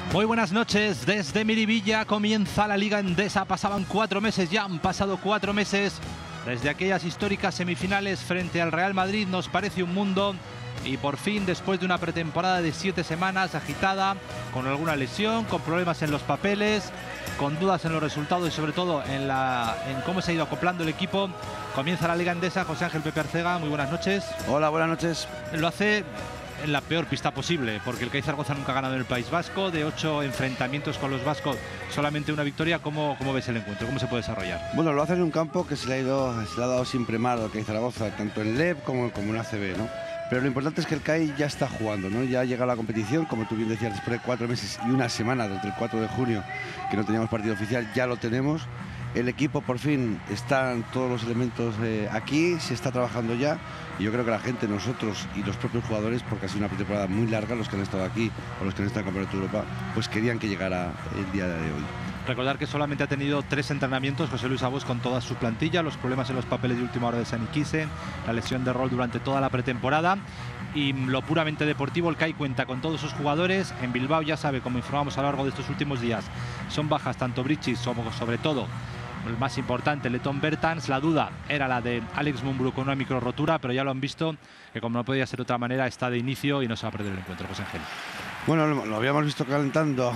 Muy buenas noches, desde Miribilla comienza la Liga Endesa. Pasaban 4 meses, ya han pasado 4 meses desde aquellas históricas semifinales frente al Real Madrid. Nos parece un mundo y por fin, después de una pretemporada de 7 semanas agitada, con alguna lesión, con problemas en los papeles, con dudas en los resultados y sobre todo en cómo se ha ido acoplando el equipo, comienza la Liga Endesa. José Ángel Pepe Arcega, muy buenas noches. Hola, buenas noches. Lo hace en la peor pista posible, porque el CAI Zaragoza nunca ha ganado en el País Vasco. De 8 enfrentamientos con los vascos, solamente una victoria. ¿Cómo ves el encuentro? ¿Cómo se puede desarrollar? Bueno, lo hace en un campo que se le ha dado siempre mal al CAI Zaragoza, tanto en LEB como en ACB, ¿no? Pero lo importante es que el CAI ya está jugando, ¿no? Ya ha llegado a la competición, como tú bien decías, después de 4 meses y una semana, desde el 4 de junio, que no teníamos partido oficial, ya lo tenemos. El equipo, por fin, están todos los elementos aquí, se está trabajando ya. Y yo creo que la gente, nosotros y los propios jugadores, porque ha sido una pretemporada muy larga, los que han estado aquí o los que han estado en el Campeonato de Europa, pues querían que llegara el día de hoy. Recordar que solamente ha tenido 3 entrenamientos José Luis Abos con toda su plantilla, los problemas en los papeles de última hora de Sani Quise, la lesión de Rol durante toda la pretemporada. Y lo puramente deportivo, el CAI cuenta con todos sus jugadores. En Bilbao, ya sabe, como informamos a lo largo de estos últimos días, son bajas tanto Brichis como, sobre todo, el más importante, Letón Bertans. La duda era la de Alex Mumbrú con una micro rotura, pero ya lo han visto, que como no podía ser de otra manera, está de inicio y no se va a perder el encuentro. José Ángel. Bueno, lo habíamos visto calentando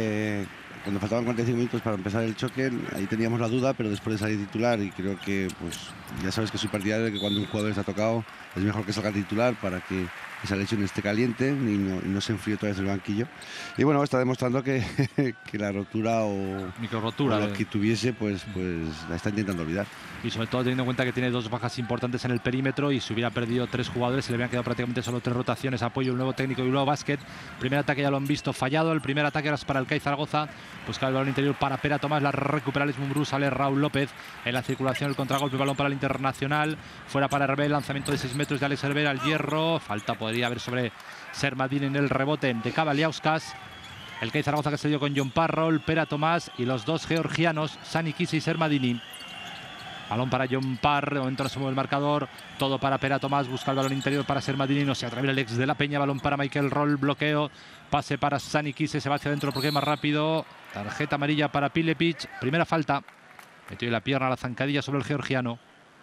cuando faltaban 45 minutos para empezar el choque. Ahí teníamos la duda, pero después de salir titular, y creo que, pues, ya sabes que soy partidario de que cuando un jugador está tocado es mejor que salga titular para que esa lesión esté caliente y no se enfríe todavía el banquillo. Y bueno, está demostrando que la rotura o micro rotura lo que tuviese, pues la está intentando olvidar. Y sobre todo teniendo en cuenta que tiene 2 bajas importantes en el perímetro, y si hubiera perdido 3 jugadores se le habían quedado prácticamente solo 3 rotaciones. Apoyo el nuevo técnico de Bilbao Basket. Primer ataque ya lo han visto fallado. El primer ataque era para el CAI Zaragoza. Busca el balón interior para Pera Tomás, la recupera Alex Mumbrú, sale Raúl López en la circulación, el contragolpe, balón para el Internacional, fuera para Herbel, lanzamiento de 6 metros de Alex Herbel al hierro, falta podría haber sobre Sermadini en el rebote de Kavaliauskas. El CAI Zaragoza que se dio con John Parroll, Pera Tomás y los 2 georgianos, Sani Quise y Sermadini. Balón para John Parr, de momento no se mueve el marcador, todo para Pera Tomás, busca el balón interior para Sermadini, no se atreve el ex de la Peña, balón para Michael Roll, bloqueo, pase para Sani Quise, se va hacia adentro porque es más rápido, tarjeta amarilla para Pilepic, primera falta, metió la pierna a la zancadilla sobre el georgiano.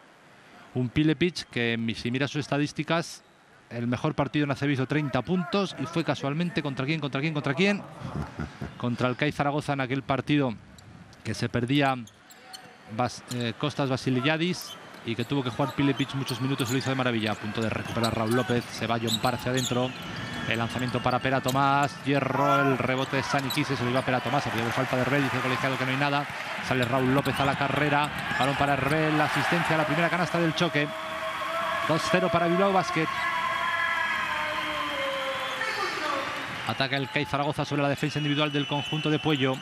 Un Pilepic que, si mira sus estadísticas, el mejor partido en ACB hizo 30 puntos y fue casualmente ¿contra quién? Contra el CAI Zaragoza en aquel partido que se perdía Costas Vasiliyadis y que tuvo que jugar Pilepic muchos minutos, lo hizo de maravilla. A punto de recuperar Raúl López, se va John Parr hacia adentro, el lanzamiento para Pera Tomás, hierro, el rebote de Sani Quise, se lo iba a Pera Tomás, a de falta de Herbel, dice el colegiado que no hay nada, sale Raúl López a la carrera, balón para Herbel, la asistencia a la primera canasta del choque. 2-0 para Bilbao Basket. Ataca el CAI Zaragoza sobre la defensa individual del conjunto de Puello.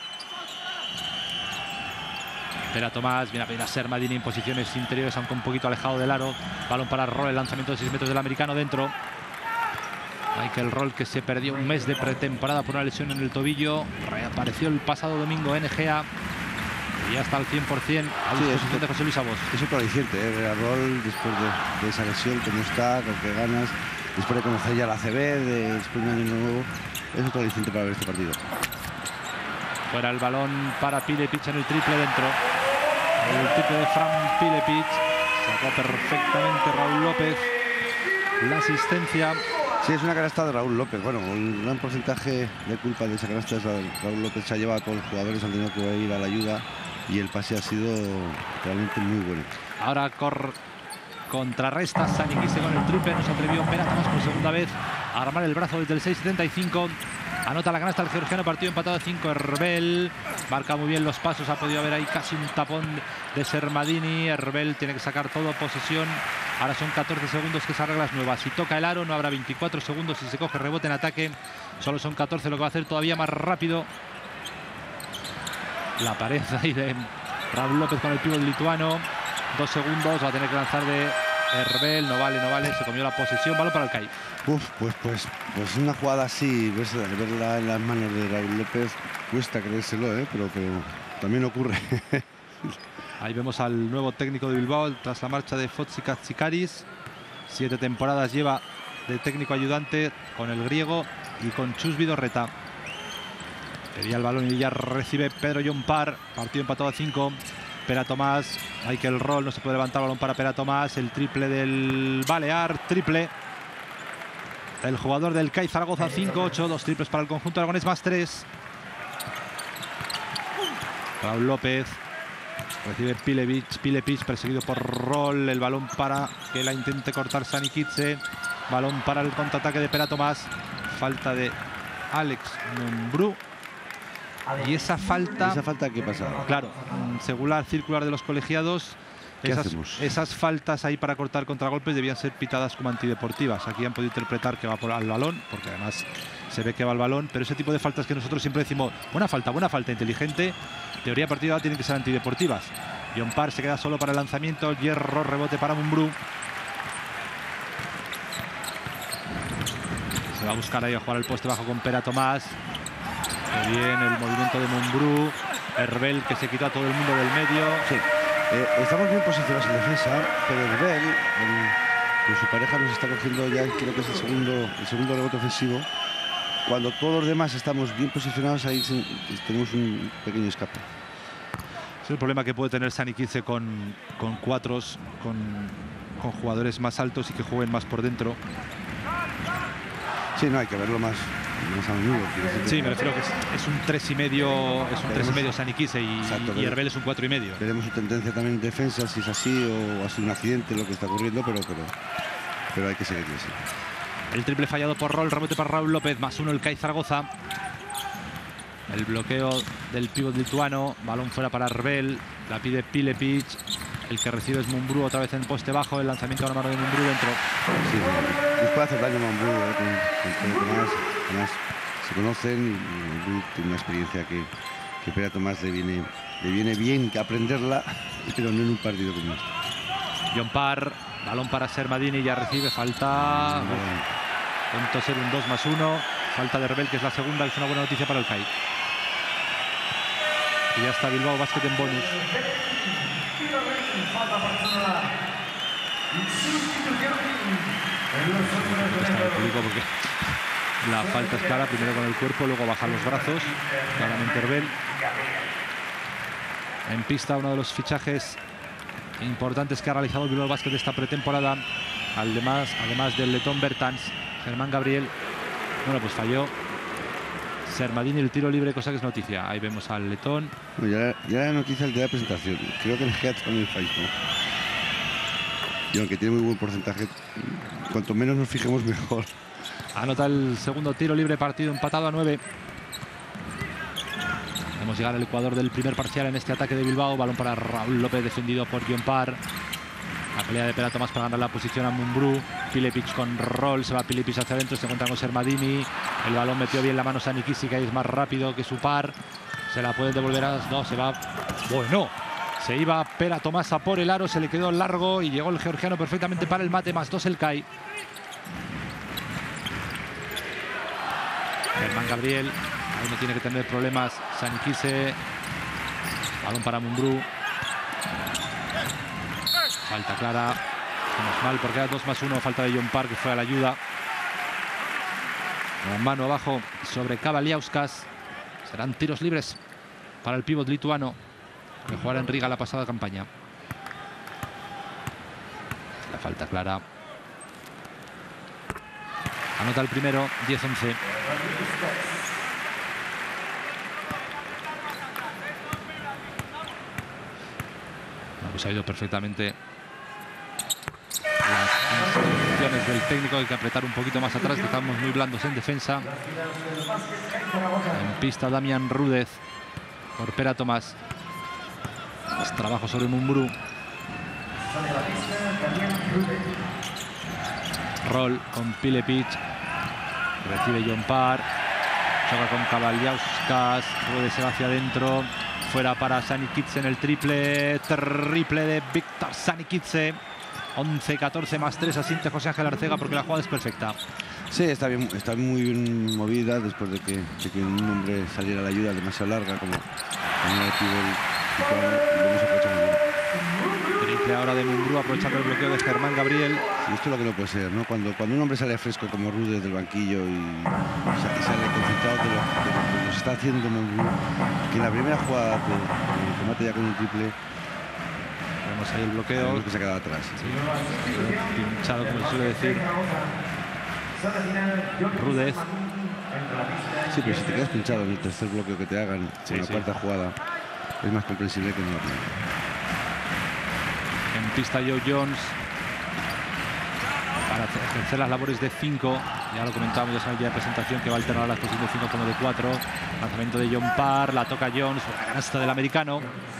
Pera Tomás viene a pedir a Sermadini en posiciones interiores, aunque un poquito alejado del aro. Balón para Roll, el lanzamiento de 6 metros del americano dentro. Michael Roll, que se perdió un mes de pretemporada por una lesión en el tobillo, reapareció el pasado domingo en Egea y ya está al 100% a disposición de José Luis Abos. Es otro aliciente, Roll, después de esa lesión, que no está, con qué ganas, después de conocer ya la ACB, después de un año nuevo, es otro aliciente para ver este partido. Fuera el balón para Pilepic en el triple dentro. El triple de Fran Pilepic. Sacó perfectamente Raúl López. La asistencia. Sí, es una canasta de Raúl López. Bueno, un gran porcentaje de culpa de esa canasta es Raúl López. Se ha llevado a todos los jugadores, han tenido que ir a la ayuda y el pase ha sido realmente muy bueno. Ahora contrarresta Sani Quise con el triple. No se atrevió Pera Tomás por segunda vez a armar el brazo desde el 6.75. Anota la canasta el georgiano, partido empatado a 5. Herbel marca muy bien los pasos, ha podido haber ahí casi un tapón de Sermadini. Herbel tiene que sacar todo, posesión. Ahora son 14 segundos que se arregla las nuevas. Si toca el aro no habrá 24 segundos, si se coge rebote en ataque solo son 14, lo que va a hacer todavía más rápido la pared ahí de Raúl López con el pívot lituano. 2 segundos, va a tener que lanzar de Herbel, no vale, se comió la posesión, balón para el CAI. Pues una jugada así, verla en las manos de Raúl López, cuesta creérselo, pero también ocurre. Ahí vemos al nuevo técnico de Bilbao tras la marcha de Fotsi Katsikaris. 7 temporadas lleva de técnico ayudante con el griego y con Chus Vidorreta. Pedía el balón y ya recibe Pedro Llompart. Partido empatado a 5. Pera Tomás, Michael Roll, no se puede levantar, balón para Pera Tomás. El triple del Balear, triple. El jugador del CAI Zaragoza, 5-8, 2 triples para el conjunto aragonés, más 3. Raúl López. Recibe Pilepic, perseguido por Roll. El balón para que la intente cortar Sanikidze. Balón para el contraataque de Pera Tomás. Falta de Alex Mumbrú. Y esa falta... ¿Esa falta qué pasa? Claro, según la circular de los colegiados, esas faltas ahí para cortar contragolpes debían ser pitadas como antideportivas. Aquí han podido interpretar que va al balón, porque además se ve que va al balón, pero ese tipo de faltas que nosotros siempre decimos, buena falta inteligente, teoría partida tienen que ser antideportivas. Llompart se queda solo para el lanzamiento, hierro, rebote para Mumbrú. Se va a buscar ahí a jugar el poste bajo con Pera Tomás. Qué bien el movimiento de Mumbrú. Herbel, que se quitó a todo el mundo del medio. Sí. Estamos bien posicionados en defensa, pero Herbel, con su pareja, nos está cogiendo ya, creo que es el segundo rebote ofensivo. Cuando todos los demás estamos bien posicionados, ahí tenemos un pequeño escape. Es el problema que puede tener Sanikidze con cuatros, con jugadores más altos y que jueguen más por dentro. Sí, no, hay que verlo más a menudo. Sí, me refiero que es un 3,5, es un 3,5 Sanikidze y Herbel es un 4,5. Veremos su tendencia también en defensa, si es así o ha sido un accidente lo que está ocurriendo, pero hay que seguirle así. El triple fallado por Roll, rebote para Raúl López, más 1 el CAI Zaragoza. El bloqueo del pívot lituano, balón fuera para Herbel, la pide Pilepic. El que recibe es Mumbrú, otra vez en poste bajo, el lanzamiento a la mano de Mumbrú dentro. Sí, les puede hacer daño a Mumbrú, con Tomás se conocen y Mumbrú tiene una experiencia que Pera Tomás le viene bien que aprenderla, pero no en un partido como este. Llompart, balón para Sermadini, ya recibe, falta. Punto ser un 2+1, falta de Herbel, que es la segunda, es una buena noticia para el CAI. Y ya está Bilbao Basket en bonus. Porque la falta es clara, primero con el cuerpo, luego bajar los brazos, claramente Herbel. En pista uno de los fichajes importantes que ha realizado Bilbao Basket esta pretemporada, además del letón Bertans, Germán Gabriel. Bueno, pues falló Sermadini el tiro libre, cosa que es noticia. Ahí vemos al letón. Bueno, ya la noticia el de la presentación. Creo que el Head también falló. Y aunque tiene muy buen porcentaje, cuanto menos nos fijemos mejor. Anota el segundo tiro libre, partido empatado a 9. Vemos llegar al Ecuador del primer parcial en este ataque de Bilbao. Balón para Raúl López, defendido por Llompart. La pelea de Pera Tomás para ganar la posición a Mumbrú. Pilepic con Roll, se va Pilepic hacia adentro, se encuentra con Sermadini. El balón metió bien la mano Sanikidze, que es más rápido que su par. Se la puede devolver a... No, se va... Bueno, se iba Pera Tomás a por el aro, se le quedó largo y llegó el georgiano perfectamente para el mate, más 2 el CAI. Germán Gabriel, ahí no tiene que tener problemas Sanikidze. Balón para Mumbrú. Falta clara, menos mal porque era 2+1, falta de Llompart, que fue a la ayuda. La mano abajo sobre Kavaliauskas. Serán tiros libres para el pívot lituano, que jugara en Riga la pasada campaña. La falta clara. Anota el primero, 10-11. Pues ha ido perfectamente las instrucciones del técnico. Hay que apretar un poquito más atrás, que estamos muy blandos en defensa. En pista Damián Rúdez por Pera Tomás. Más trabajo sobre Mumbrú. Roll con Pilepic. Recibe Llompart. Choca con Kavaliauskas. Rúdez se va hacia adentro. Fuera para Sanikidze en el triple. Triple de Víctor Sanikidze. 11-14 más 3. Asiente José Ángel Arcega porque la jugada es perfecta. Sí, está muy bien movida después de que un hombre saliera a la ayuda demasiado larga como el pívot y lo hemos aprovechado muy bien. Triple ahora de Mumbrú, aprovechando el bloqueo de Germán Gabriel. Y esto es lo que no puede ser, ¿no? Cuando un hombre sale fresco como Rúdez del banquillo y sale concentrado resultado de lo que nos está haciendo Monbu, que en la primera jugada de remate ya con el triple, vemos ahí el bloqueo, que se ha quedado atrás. Sí, pinchado, como se suele decir. Rudez. Sí, pero si te quedas pinchado en el tercer bloqueo que te hagan en la cuarta jugada, es más comprensible que en la primera. En pista Joe Jones para ejercer las labores de 5. Ya lo comentábamos ya en el día de presentación, que va a alternar las posiciones de 5 como de 4. Lanzamiento de John Parr, la toca Jones, la canasta del americano.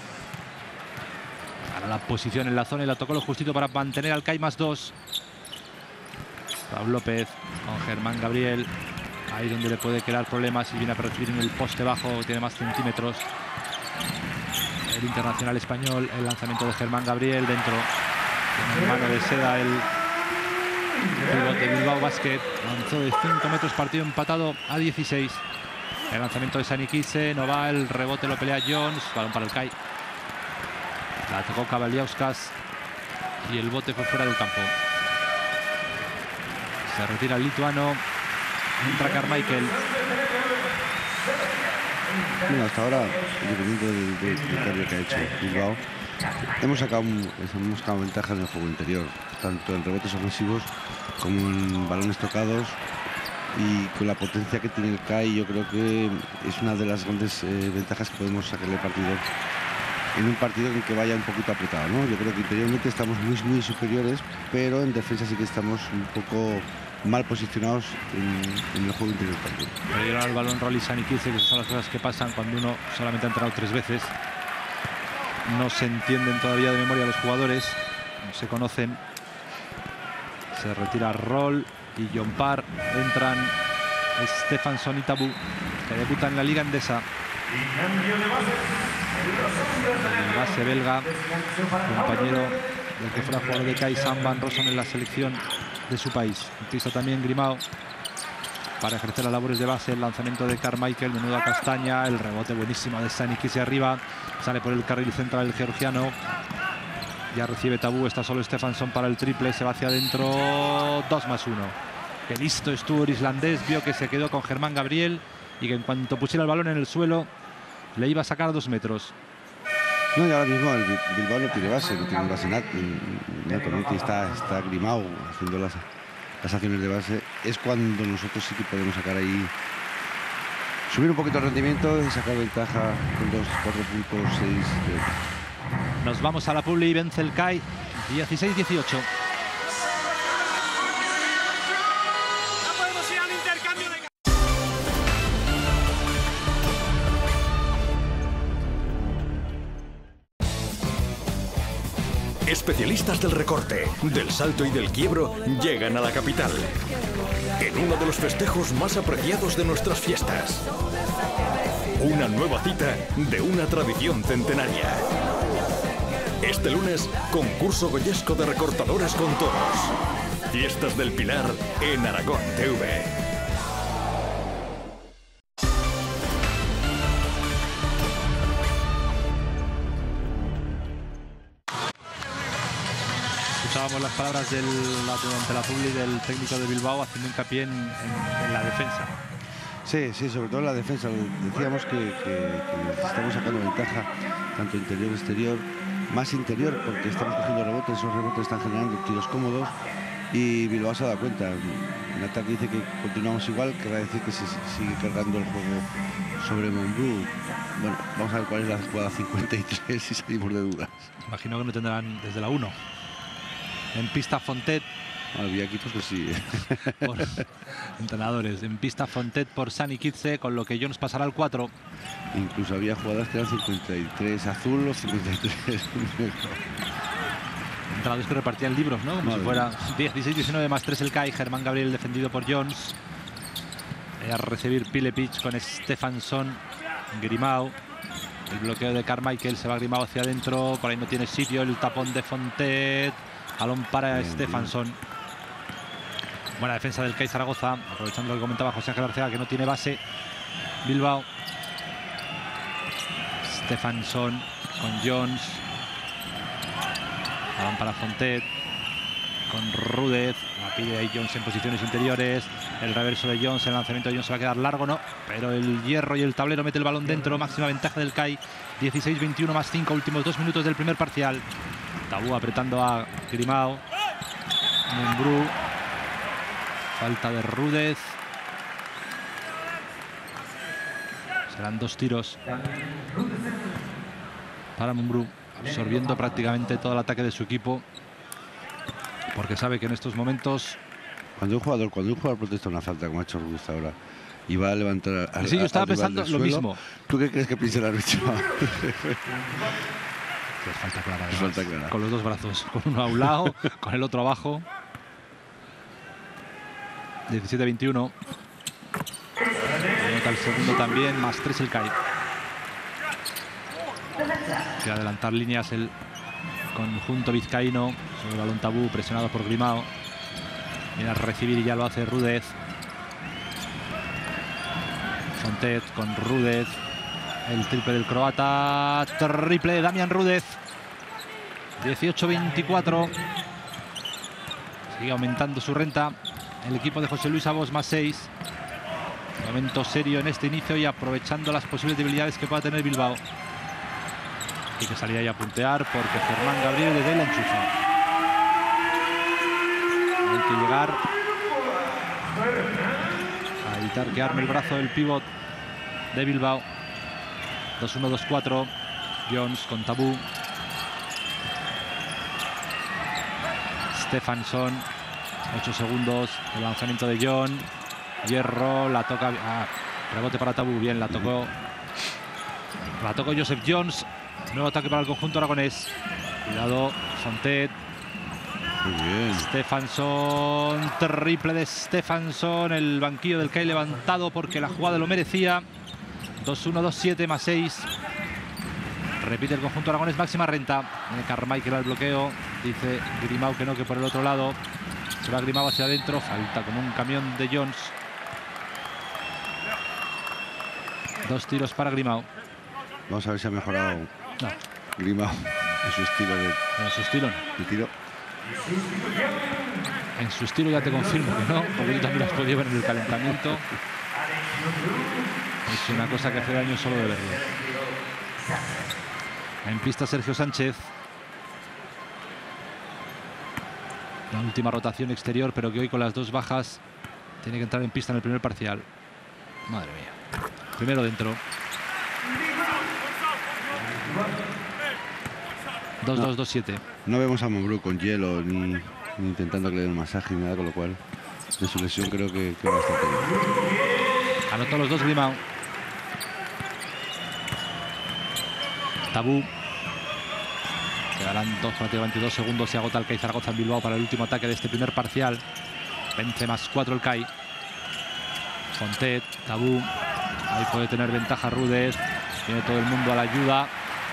Para la posición en la zona y la tocó lo justito para mantener al CAI +2. Raúl López con Germán Gabriel. Ahí donde le puede crear problemas y viene a recibir en el poste bajo, tiene más centímetros. El internacional español, el lanzamiento de Germán Gabriel dentro. En mano de seda el pívot de Bilbao Basket. Lanzó de 5 metros, partido empatado a 16. El lanzamiento de Sanikize, no va, el rebote lo pelea Jones. Balón para el CAI. La tocó Kavaliauskas y el bote fue fuera del campo. Se retira el lituano. Entra Carmichael. Bueno, hasta ahora, independiente del cambio que ha hecho Bilbao, hemos sacado ventaja en el juego interior, tanto en rebotes ofensivos como en balones tocados, y con la potencia que tiene el CAI, yo creo que es una de las grandes ventajas que podemos sacarle partido en un partido en que vaya un poquito apretado, ¿no? Yo creo que interiormente estamos muy superiores, pero en defensa sí que estamos un poco mal posicionados en el juego interior también. Perdieron al balón Rolly Sanikize, que son las cosas que pasan cuando uno solamente ha entrado 3 veces. No se entienden todavía de memoria los jugadores, no se conocen. Se retira Roll y John Parr. Entran Stefansson y Tabú, que debutan en la Liga Endesa. El base belga, compañero del que fuera jugador de CAI, Sam Van Rossum, en la selección de su país. En pista también Grimao para ejercer las labores de base. El lanzamiento de Carmichael, menuda castaña, el rebote buenísimo de Sanikize arriba, sale por el carril central el georgiano. Ya recibe Tabú, está solo Stefansson para el triple, se va hacia adentro, 2+1. Que listo estuvo el islandés, vio que se quedó con Germán Gabriel y que en cuanto pusiera el balón en el suelo le iba a sacar 2 metros. No, y ahora mismo el Bilbao no tiene base, no tiene base nato, está Grimao haciendo las acciones de base. Es cuando nosotros sí que podemos sacar ahí, subir un poquito el rendimiento y sacar ventaja con 4.6. Nos vamos a la publi y vence el CAI 16-18. Especialistas del recorte, del salto y del quiebro llegan a la capital en uno de los festejos más apreciados de nuestras fiestas. Una nueva cita de una tradición centenaria. Este lunes, concurso goyesco de recortadores con toros. Fiestas del Pilar en Aragón TV. Escuchábamos las palabras ante la publi del técnico de Bilbao, haciendo hincapié en la defensa. Sí, sobre todo en la defensa. Decíamos que estamos sacando ventaja tanto interior-exterior, más interior porque estamos cogiendo rebotes, esos rebotes están generando tiros cómodos y Bilbao se ha dado cuenta. En ataque dice que continuamos igual, querrá decir que se sigue cargando el juego sobre Monbu. Bueno, vamos a ver cuál es la jugada 53 si salimos de dudas. Imagino que no tendrán desde la 1. En pista Fontet. Había equipos que sí. Por entrenadores. En pista Fontet por Sanikize, con lo que Jones pasará al 4. Incluso había jugadas que eran 53 azul o 53 entrenadores que repartían libros, ¿no? Como si fuera 16-19 más 3 el CAI. Germán Gabriel defendido por Jones. A recibir Pilepic con Stefansson. Grimao. El bloqueo de Carmichael, se va Grimao hacia adentro. Por ahí no tiene sitio. El tapón de Fontet. Balón para Stefansson. Buena defensa del CAI Zaragoza, aprovechando lo que comentaba José Ángel Arcega, que no tiene base Bilbao. Stefansson con Jones. Balón para Fontet. con Rúdez. La pide ahí Jones en posiciones interiores. El reverso de Jones, el lanzamiento de Jones se va a quedar largo, no. Pero el hierro y el tablero mete el balón dentro. Máxima ventaja del CAI. 16-21 más 5. Últimos 2 minutos del primer parcial. Tabú apretando a Grimao. Mumbrú. Falta de Rúdez. Serán 2 tiros para Mumbrú, absorbiendo prácticamente todo el ataque de su equipo, porque sabe que en estos momentos... Cuando un jugador protesta una falta, como ha hecho Rúdez ahora, y va a levantar al Sí, yo estaba pensando del lo suelo, mismo. ¿Tú qué crees que piensa el árbitro? Es falta clara, Es falta clara. Con los dos brazos, con uno a un lado, con el otro abajo. 17-21. Anota el segundo también, más 3 el CAI. Quiere adelantar líneas el conjunto vizcaíno. Sobre el balón Tabú, presionado por Grimao. Viene a recibir y ya lo hace Rúdez. Fontet con Rúdez. El triple del croata. Triple de Damián Rúdez. 18-24. Sigue aumentando su renta el equipo de José Luis Abos, más 6. Momento serio en este inicio y aprovechando las posibles debilidades que pueda tener Bilbao. Hay que salir ahí a puntear porque Germán Gabriel desde la enchufa. Hay que llegar a evitar que arme el brazo del pívot de Bilbao. 2-1-2-4. Jones con Tabú. Stefansson. 8 segundos. El lanzamiento de John. Hierro. La toca. Rebote para Tabú. Bien, la tocó. La tocó Joseph Jones. Nuevo ataque para el conjunto aragonés. Cuidado. Fontet. Muy bien. Stefansson. Triple de Stefansson. El banquillo del CAI levantado porque la jugada lo merecía. 2-1-2-7 más 6. Repite el conjunto aragonés, máxima renta. Viene Carmichael al bloqueo. Dice Grimao que no, que por el otro lado. Se va Grimao hacia adentro. Falta como un camión de Jones. 2 tiros para Grimao. Vamos a ver si ha mejorado No, Grimao en su estilo en su estilo no. de tiro. En su estilo ya te confirmo que no, porque yo también las podía ver en el calentamiento. Es una cosa que hace daño solo de verlo. En pista Sergio Sánchez. La última rotación exterior, pero que hoy con las 2 bajas tiene que entrar en pista en el primer parcial. Madre mía. Primero dentro. 2-2-2-7. No vemos a Mumbrú con hielo ni intentando que le den un masaje ni nada, con lo cual de su lesión creo que bastante bien. Anotó los 2 Grimao. Tabú. Quedarán prácticamente 2 segundos. Se agota el CAI Zaragoza en Bilbao para el último ataque de este primer parcial. 20 más 4 el CAI. Fontet, Tabú. Ahí puede tener ventaja Rúdez. Viene todo el mundo a la ayuda.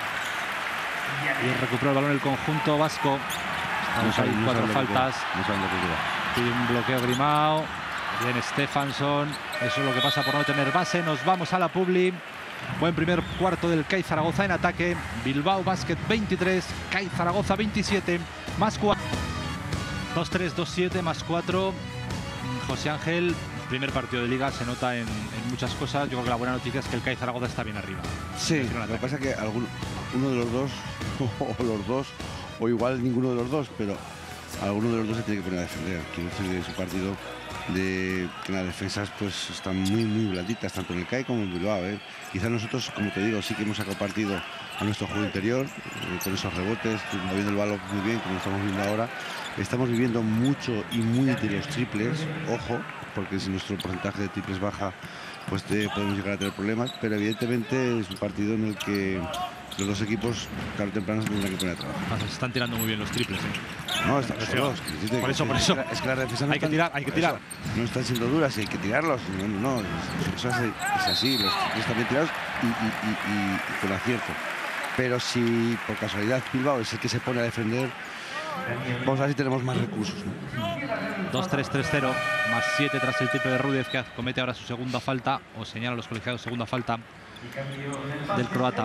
Y recupera el balón el conjunto vasco. Estamos ahí, 4 faltas. No saben lo que queda. Pide un bloqueo Grimao. Bien Stefansson. Eso es lo que pasa por no tener base. Nos vamos a la publi. Buen primer cuarto del CAI Zaragoza en ataque. Bilbao Basket 23. CAI Zaragoza 27. Más 4. 2-3, 2-7, más 4. José Ángel. Primer partido de liga, se nota en muchas cosas. Yo creo que la buena noticia es que el CAI Zaragoza está bien arriba. Sí, lo que pasa es que uno de los dos, o los dos, o igual ninguno de los dos, pero alguno de los dos se tiene que poner a defender. Quiero decir, de su partido, de que las defensas pues están muy blanditas, tanto en el CAI como en Bilbao. Quizás nosotros, como te digo, sí que hemos sacado partido a nuestro juego interior, con esos rebotes, moviendo el balón muy bien, como estamos viendo ahora. Estamos viviendo mucho y muy de los triples, ojo, porque si nuestro porcentaje de triples baja, pues podemos llegar a tener problemas, pero evidentemente es un partido en el que los dos equipos tarde o temprano se tendrán que poner a trabajar. Se están tirando muy bien los triples. No, están Por eso. Es que la defensa no Hay que tirar. No están siendo duras y hay que tirarlos. No, eso es así. Los triples están bien tirados y con acierto. Pero si por casualidad Bilbao es el que se pone a defender, vamos a ver si tenemos más recursos, ¿no? 2-3-3-0, más 7 tras el triple de Rúdez, que comete ahora su segunda falta, o señala a los colegiados segunda falta del croata.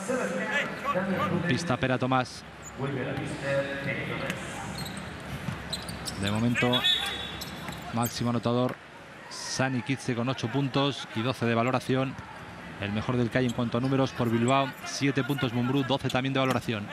Pista Pera Tomás. De momento, máximo anotador Sani Kitze con 8 puntos y 12 de valoración. El mejor del CAI en cuanto a números por Bilbao. 7 puntos Mumbrú, 12 también de valoración.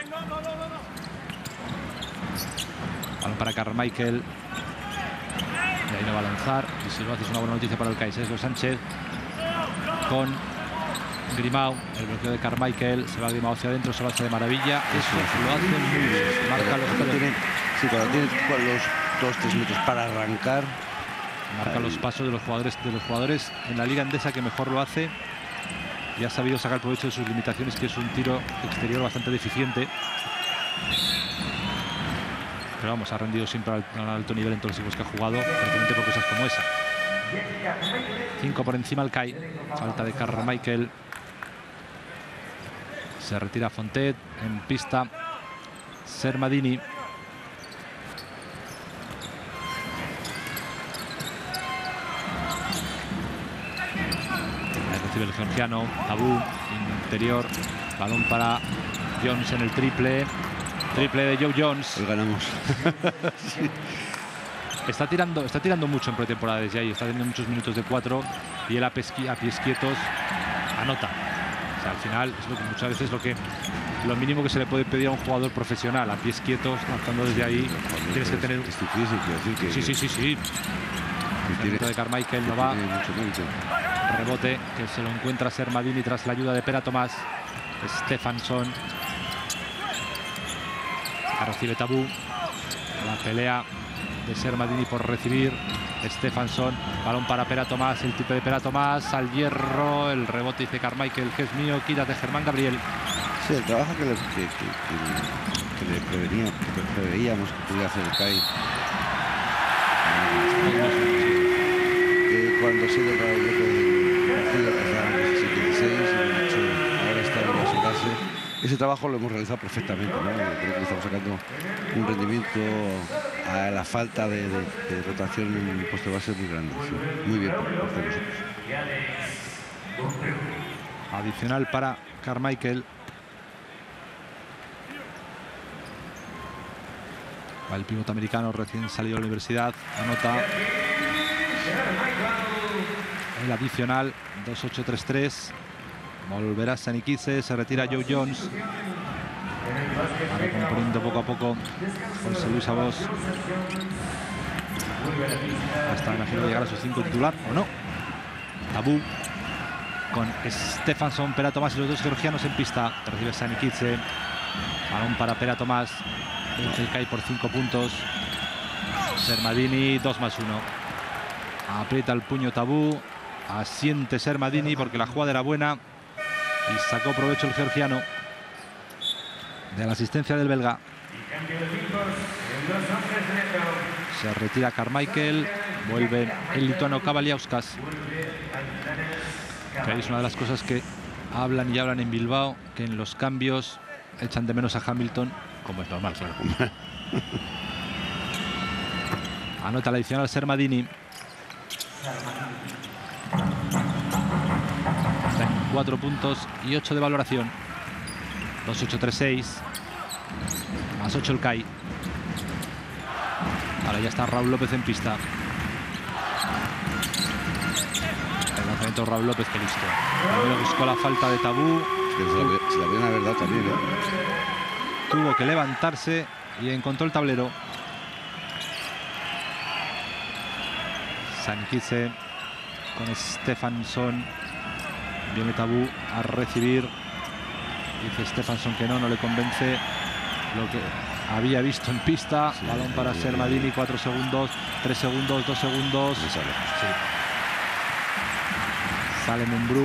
Balón para Carmichael. Y ahí no va a lanzar. Y si lo hace es una buena noticia para el CAI. Sergio Sánchez con Grimau. El bloqueo de Carmichael. Se va Grimau hacia adentro, se lo hace de maravilla. Eso lo hace muy bien. Marca los cuando tiene los 2-3 metros para arrancar. Marca los pasos de los jugadores en la liga endesa que mejor lo hace. Y ha sabido sacar provecho de sus limitaciones, que es un tiro exterior bastante deficiente. Pero vamos, ha rendido siempre al alto nivel en todos los equipos que ha jugado, precisamente por cosas como esa. 5 por encima el CAI. Falta de Carmichael. Se retira Fontet. En pista Sermadini. Recibe el georgiano. Tabú, interior. Balón para Jones en el triple. Triple de Joe Jones. Hoy ganamos. Sí. Está tirando mucho en pretemporada desde ahí. Está teniendo muchos minutos de 4. Y él a pies quietos anota. O sea, al final es lo que muchas veces lo mínimo que se le puede pedir a un jugador profesional. A pies quietos, lanzando desde ahí. Tienes que tener... Es difícil, quiero decir que... Sí. El punto de Carmichael no va. Rebote que se lo encuentra Sermadini tras la ayuda de Pera Tomás. Stefansson. Recibe Tabú. La pelea de Sermadini por recibir. Stefansson. Balón para Pera Tomás. El tipo de Pera Tomás al hierro. El rebote dice Carmichael, que es mío. Quítate, Germán Gabriel. Sí, el trabajo que le preveíamos que pudiera hacer el CAI. Cuando se dio para el bloque del partido, que estaban 16, ahora está en la base. Ese trabajo lo hemos realizado perfectamente, ¿no? Creo que estamos sacando un rendimiento a la falta de rotación en el puesto de base muy grande. Sí. Muy bien por nosotros. Adicional para Carmichael. Va el pivote americano recién salido de la universidad. Anota el adicional. 2-8-3-3. Volverá Sani Kitze, se retira Joe Jones. Va recomponiendo poco a poco José Luis Abos. Hasta imagino llegar a sus 5 titular, ¿o no? Tabú con Stefansson, Pera Tomás y los dos georgianos en pista. Recibe Sani Kitze. Balón para Pera Tomás. El CAI por 5 puntos. Sermadini, 2+1. Aprieta el puño Tabú. Asiente Sermadini porque la jugada era buena. Y sacó provecho el georgiano de la asistencia del belga. Se retira Carmichael. Vuelve el lituano Kavaliauskas. Que es una de las cosas que hablan y hablan en Bilbao, que en los cambios echan de menos a Hamilton, como es normal, claro. Anota la adicional Sermadini. 4 puntos y 8 de valoración. 2-8-3-6. +8 el CAI. Ahora ya está Raúl López en pista. El lanzamiento de Raúl López, que listo. Primero buscó la falta de Tabú. Se la viene la verdad también, ¿eh? Tuvo que levantarse y encontró el tablero. Sani Kitze con Stefansson. Viene Tabú a recibir. Dice Stefansson que no le convence lo que había visto en pista. Sí, balón para Sermadini, 4 segundos, 3 segundos, 2 segundos. Sí. Sale Mumbrú.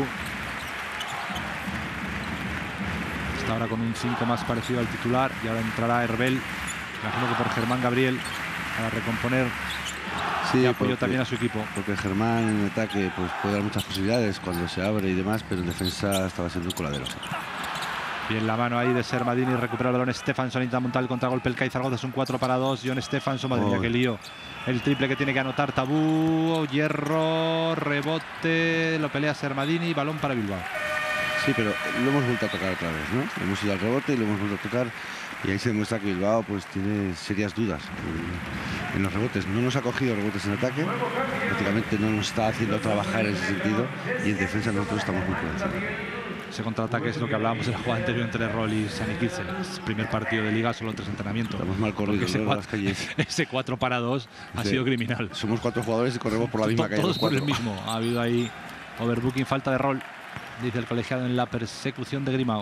Está ahora con un 5 más parecido al titular. Y ahora entrará Herbel, imagino que por Germán Gabriel, para recomponer. Sí, apoyo también a su equipo. Porque Germán en ataque pues, puede dar muchas posibilidades cuando se abre y demás, pero en defensa estaba siendo un coladero. Sí. Bien la mano ahí de Sermadini, recupera el balón Stefansson, intenta montar el contragolpe, el CAI Zaragoza es un 4-2, John Stefansson, madre mía, qué lío. El triple que tiene que anotar Tabú, hierro, rebote, lo pelea Sermadini, balón para Bilbao. Sí, pero lo hemos vuelto a tocar otra vez, ¿no? Hemos ido al rebote y lo hemos vuelto a tocar. Y ahí se demuestra que Bilbao pues tiene serias dudas. en los rebotes. No nos ha cogido rebotes en ataque, prácticamente no nos está haciendo trabajar en ese sentido, y en defensa nosotros estamos muy por encima. Ese contraataque es lo que hablábamos en la jugada anterior entre Roll y Sanikidze. Es primer partido de liga, solo 3 entrenamientos. Estamos mal corridos, ese, ¿no? Las calles. Ese 4-para-2 ha sido criminal. Somos 4 jugadores y corremos por la misma calle. Todos por el mismo. Ha habido ahí overbooking, falta de Roll, dice el colegiado, en la persecución de Grimao.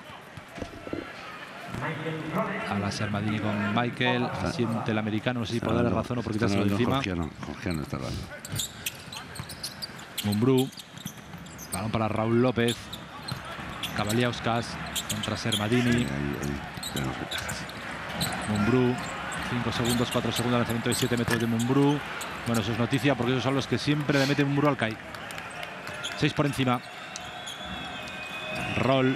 A la Sermadini con Michael, asiente el americano, no sé si por darle razón o por quitárselo de encima. Jorgiano está dando. Mumbrú, balón para Raúl López. Kavaliauskas contra Sermadini. Tenemos ventajas. Mumbrú, 5 segundos, 4 segundos, lanzamiento de 7 metros de Mumbrú. Bueno, eso es noticia porque esos son los que siempre le meten Mumbrú al CAI. 6 por encima. Roll.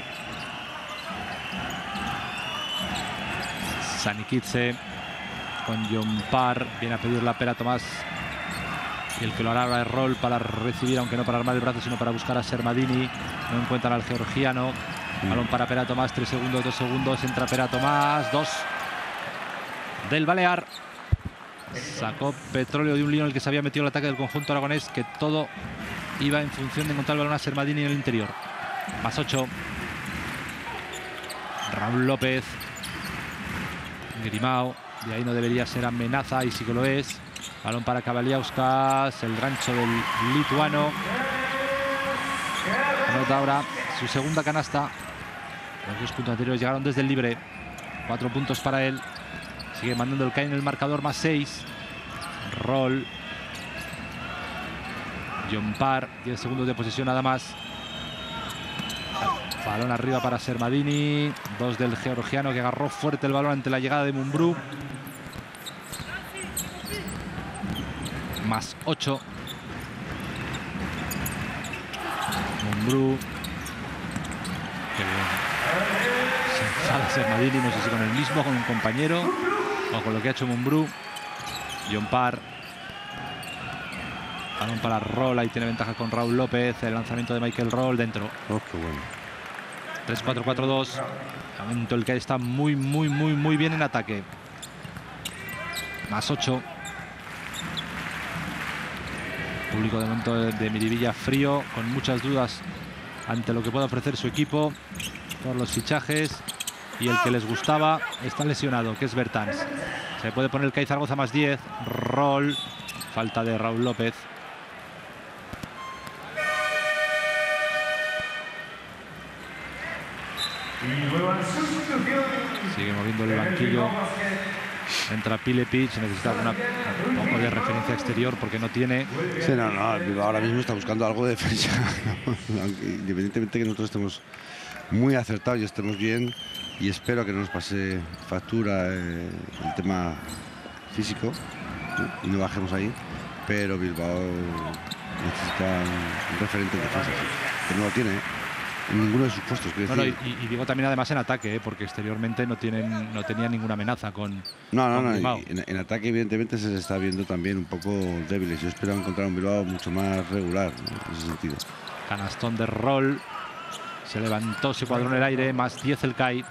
Sanikidze con John Parr. Viene a pedir la pera Tomás. Y el que lo hará ahora es Roll para recibir, aunque no para armar el brazo, sino para buscar a Sermadini. No encuentran al georgiano. Balón para Pera Tomás, 3 segundos, 2 segundos. Entra Pera Tomás, 2 del Balear. Sacó petróleo de un lío en el que se había metido el ataque del conjunto aragonés, que todo iba en función de encontrar el balón a Sermadini en el interior. Más 8. Raúl López. Grimao. De ahí no debería ser amenaza, y sí que lo es. Balón para Kavaliauskas, el gancho del lituano. Anota ahora su segunda canasta. Los 2 puntos anteriores llegaron desde el libre. 4 puntos para él. Sigue mandando el CAI en el marcador, más 6. Roll. John Parr, 10 segundos de posesión nada más. Balón arriba para Sermadini. 2 del georgiano, que agarró fuerte el balón ante la llegada de Mumbrú. Más 8. Mumbrú. Qué bien. Se enfada Sermadini, no sé si con el mismo, con un compañero o con lo que ha hecho Mumbrú. John Parr. Balón para Roll, ahí tiene ventaja con Raúl López. El lanzamiento de Michael Roll dentro. Oh, qué bueno. 3-4-4-2. De momento el que está muy bien en ataque. Más 8. Público de momento de Miribilla frío, con muchas dudas ante lo que pueda ofrecer su equipo por los fichajes, y el que les gustaba está lesionado, que es Bertans. Se puede poner el CAI Zaragoza más 10. Roll. Falta de Raúl López. Sigue moviendo el banquillo. Entra Pilepic, necesita un poco de referencia exterior porque no tiene. Sí, no, ahora mismo está buscando algo de defensa. Independientemente que nosotros estemos muy acertados y estemos bien, y espero que no nos pase factura el tema físico, ¿no? Y no bajemos ahí, pero Bilbao necesita un referente de defensa, que no lo tiene, en ninguno de sus puestos. Y digo también además en ataque, porque exteriormente no tenía ninguna amenaza con. No, en ataque evidentemente se les está viendo también un poco débiles. Yo espero encontrar un Bilbao mucho más regular, ¿no? En ese sentido. Canastón de Roll. Se levantó, se cuadró en el aire, más 10 el CAI.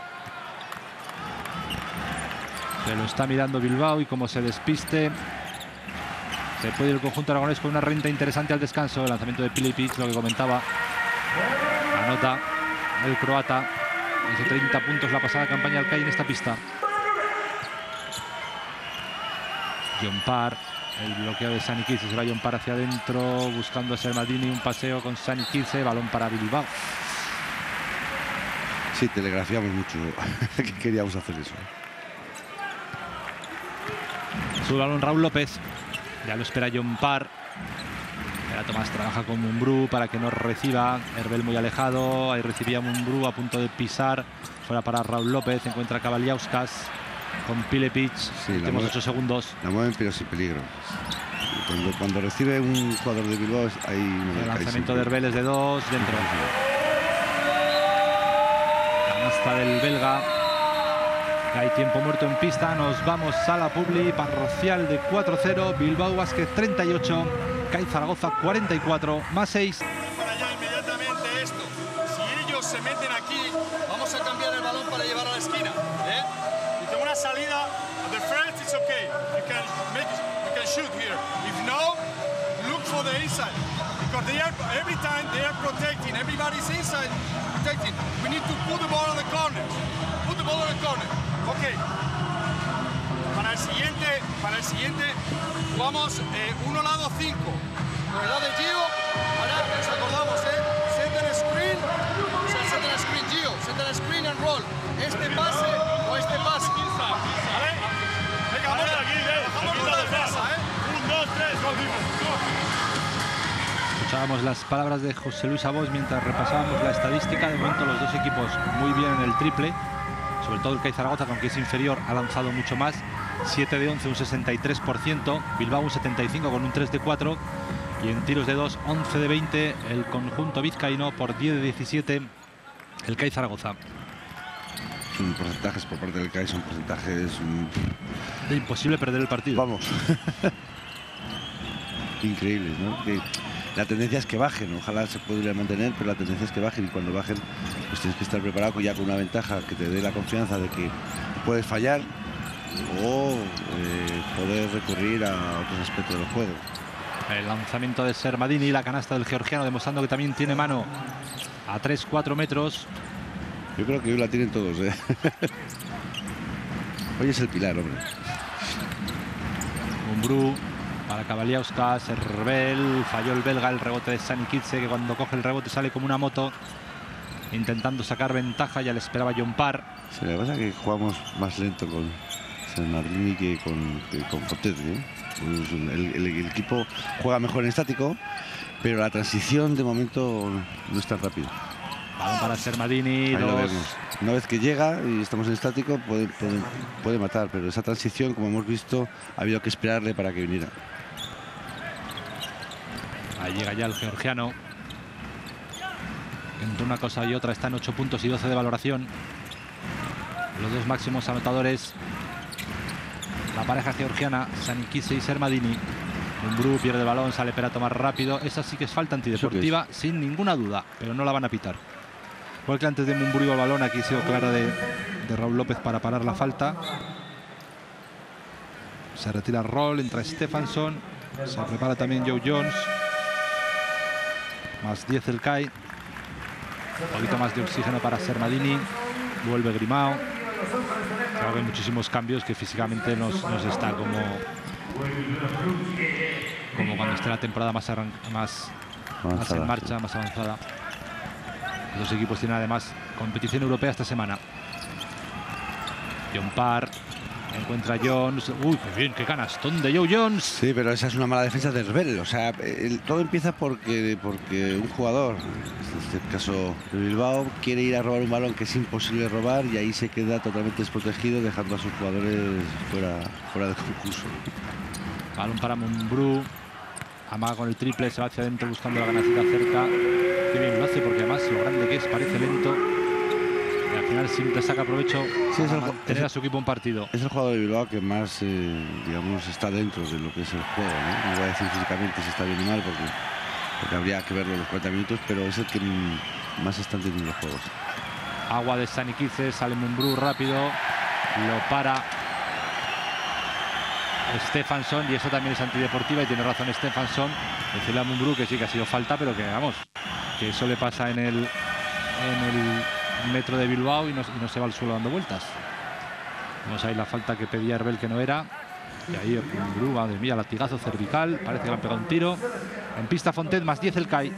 Se lo está mirando Bilbao, y como se despiste, se puede ir el conjunto aragonés con una renta interesante al descanso. El lanzamiento de Pilepic, lo que comentaba. Anota el croata. Hizo 30 puntos la pasada campaña del CAI en esta pista. John Parr. El bloqueo de Sanikidze. Se va John Parr hacia adentro buscando a Sermadini. Un paseo con Sanikidze. Balón para Bilbao. Sí, telegrafiamos mucho que queríamos hacer eso. Sube balón Raúl López. Ya lo espera John Parr. Tomás trabaja con Mumbrú para que no reciba. Herbel muy alejado. Ahí recibía Mumbrú a punto de pisar. Fuera para Raúl López. Encuentra Kavaliauskas con Pilepic. Sí, tenemos 8 segundos. La mueven, pero sin peligro. Cuando recibe un jugador de Bilbao, ahí el lanzamiento de Herbel es de 2. Dentro. Canasta del belga. Hay tiempo muerto en pista. Nos vamos a la publi. Parrocial de 4-0. Bilbao Basket 38. CAI Zaragoza 44, más 6. Para allá inmediatamente esto. Si ellos se meten aquí, vamos a cambiar el balón para llevar a la esquina. Y tengo una la salida, the first is okay. You can shoot here. If no, look for the inside. Because every time they are protecting, everybody's inside protecting. We need to put the ball on the corner. Put the ball on the corner. Okay. Para el siguiente jugamos 1 lado 5. Por el lado de Gio, ahora nos acordamos, center screen, o sea, center screen Gio, center screen and roll. Este pase o este pase. ¿Vale? Venga, vamos por la defensa, 1, 2, 3, go. Escuchábamos las palabras de José Luis Abos mientras repasábamos la estadística. De momento los dos equipos muy bien en el triple. Sobre todo el CAI Zaragoza, que aunque es inferior, ha lanzado mucho más. 7 de 11, un 63%. Bilbao un 75 con un 3 de 4. Y en tiros de 2, 11 de 20. El conjunto vizcaíno por 10 de 17. El CAI Zaragoza. Son porcentajes por parte del CAI, son porcentajes... de imposible perder el partido. Vamos. Increíbles, ¿no? Que la tendencia es que bajen. Ojalá se podría mantener, pero la tendencia es que bajen. Y cuando bajen, pues tienes que estar preparado ya con una ventaja que te dé la confianza de que puedes fallar o poder recurrir a otros aspectos del juego. El lanzamiento de Sermadini, la canasta del georgiano, demostrando que también tiene mano a 3-4 metros. Yo creo que hoy la tienen todos, ¿eh? Hoy es el pilar, hombre. Mumbrú para Kavaliauskas, Herbel, falló el belga, el rebote de Sanikidze, que cuando coge el rebote sale como una moto, intentando sacar ventaja. Ya le esperaba John Parr. Sí, lo que pasa es que jugamos más lento con Sermadini que con Fotet, ¿eh? Pues el equipo juega mejor en estático, pero la transición de momento no es tan rápida. Balón para Sermadini. Una vez que llega y estamos en estático puede matar, pero esa transición, como hemos visto, ha habido que esperarle para que viniera. Ahí llega ya el georgiano. Entre una cosa y otra está en 8 puntos y 12 de valoración. Los dos máximos anotadores, la pareja georgiana, Sanikidze y Sermadini. Mumbrú pierde el balón, sale Perato más rápido. Esa sí que es falta antideportiva, sin ninguna duda, pero no la van a pitar. Igual que antes de Mumbrú el balón, aquí ha sido clara de Raúl López para parar la falta. Se retira Roll, entra Stefansson, se prepara también Joe Jones. Más 10 el CAI. Un poquito más de oxígeno para Sermadini. Vuelve Grimao. Claro que hay muchísimos cambios, que físicamente nos está como cuando esté la temporada más en marcha, más avanzada. Los equipos tienen además competición europea esta semana. John Parr encuentra a Jones. Uy, qué bien, qué canastón de Joe Jones. Sí, pero esa es una mala defensa de Herbel. O sea, todo empieza porque un jugador, en este caso de Bilbao, quiere ir a robar un balón que es imposible robar y ahí se queda totalmente desprotegido, dejando a sus jugadores fuera del concurso. Balón para Mumbrú. Amaga con el triple, se va hacia adentro buscando la canastita cerca. Qué bien lo hace, porque además lo grande que es, parece lento. Y al final siempre saca provecho, sí, tener a su equipo un partido. Es el jugador de Bilbao que más, digamos, está dentro de lo que es el juego, ¿no? No voy a decir físicamente si está bien o mal, porque habría que verlo en los 40 minutos, pero es el que más está entendiendo los juegos. Agua de Sanikidze, sale Mumbrú rápido, lo para Stefansson, y eso también es antideportiva, y tiene razón Stefansson. Decirle a Mumbrú que sí que ha sido falta, pero que vamos, que eso le pasa en el metro de Bilbao y no se va al suelo dando vueltas. Vamos ahí la falta que pedía Herbel, que no era. Y ahí Mumbrú, madre mía, latigazo cervical, parece que le han pegado un tiro. En pista Fontet, más 10 el CAI.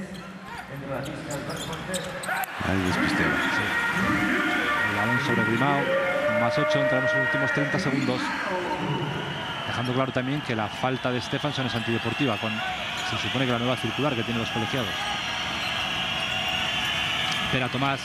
Ahí despisteo. Sí. El balón sobre Grimao, más 8, entramos en los últimos 30 segundos. Dejando claro también que la falta de Stefansson es antideportiva, se supone que la nueva circular que tienen los colegiados. Espera Tomás.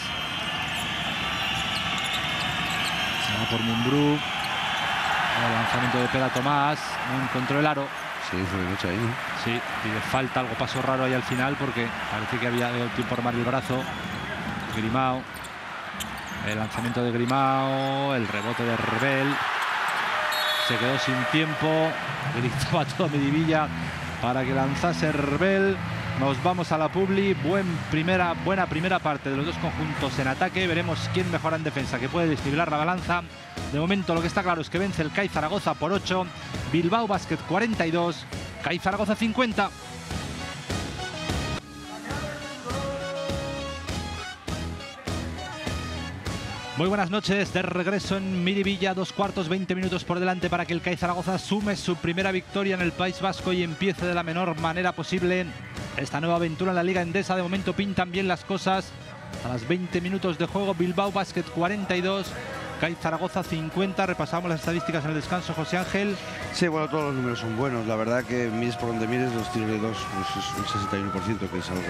Se va por Mumbrú. El lanzamiento de Pera Tomás. No encontró el aro. Sí, fue de noche ahí, ¿no? Sí, y le falta algo, pasó raro ahí al final, porque parece que había tiempo por armar el brazo. Grimao. El lanzamiento de Grimao. El rebote de Herbel. Se quedó sin tiempo, gritaba todo Medivilla para que lanzase Herbel. Nos vamos a la publi. Buena primera parte de los dos conjuntos en ataque. Veremos quién mejora en defensa, que puede desfibrilar la balanza. De momento lo que está claro es que vence el CAI Zaragoza por 8. Bilbao Basket 42. CAI Zaragoza 50. Muy buenas noches, de regreso en Miribilla, 2/4, 20 minutos por delante para que el CAI Zaragoza sume su primera victoria en el País Vasco y empiece de la menor manera posible esta nueva aventura en la Liga Endesa. De momento pintan bien las cosas. A las 20 minutos de juego, Bilbao Basket 42, CAI Zaragoza 50. Repasamos las estadísticas en el descanso, José Ángel. Sí, bueno, todos los números son buenos. La verdad que mires por donde mires, los tiros de 2 pues es un 61%, que es algo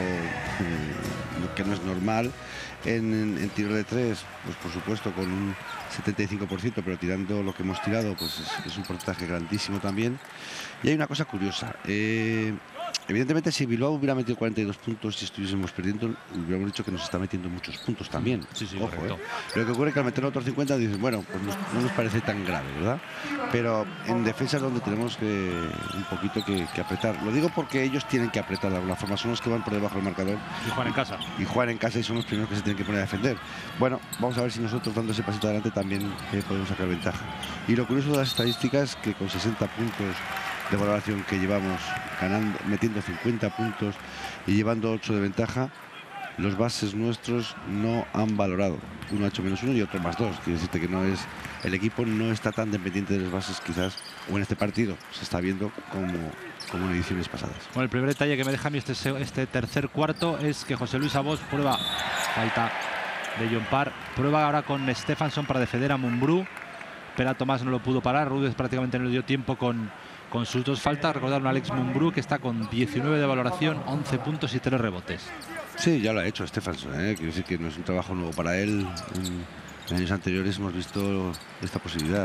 que no es normal. En tiro de 3, pues por supuesto con un 75%, pero tirando lo que hemos tirado, pues es un porcentaje grandísimo también. Y hay una cosa curiosa. Evidentemente, si Bilbao hubiera metido 42 puntos y estuviésemos perdiendo, hubiéramos dicho que nos está metiendo muchos puntos también. Sí, ojo, correcto. Lo que ocurre es que al meter otros 50 dices, bueno, pues no nos parece tan grave, ¿verdad? Pero en defensa es donde tenemos un poquito que apretar. Lo digo porque ellos tienen que apretar de alguna forma. Son los que van por debajo del marcador. Y juegan en casa. Y juegan en casa y son los primeros que se tienen que poner a defender. Bueno, vamos a ver si nosotros, dando ese pasito adelante, también podemos sacar ventaja. Y lo curioso de las estadísticas, que con 60 puntos de valoración que llevamos metiendo 50 puntos y llevando 8 de ventaja, los bases nuestros no han valorado. Uno ha hecho -1 y otro +2. Quiere decirte que el equipo no está tan dependiente de los bases, quizás, o en este partido se está viendo como en ediciones pasadas. Bueno, el primer detalle que me deja a mí este tercer cuarto es que José Luis Abos prueba falta de John Parr, prueba ahora con Stefansson para defender a Mumbrú. Pera Tomás no lo pudo parar, Rudez prácticamente no le dio tiempo con sus dos faltas. Recordar a Alex Mumbrú, que está con 19 de valoración, 11 puntos y 3 rebotes. Sí, ya lo ha hecho Stefansson, quiero decir que no es un trabajo nuevo para él. En años anteriores hemos visto esta posibilidad.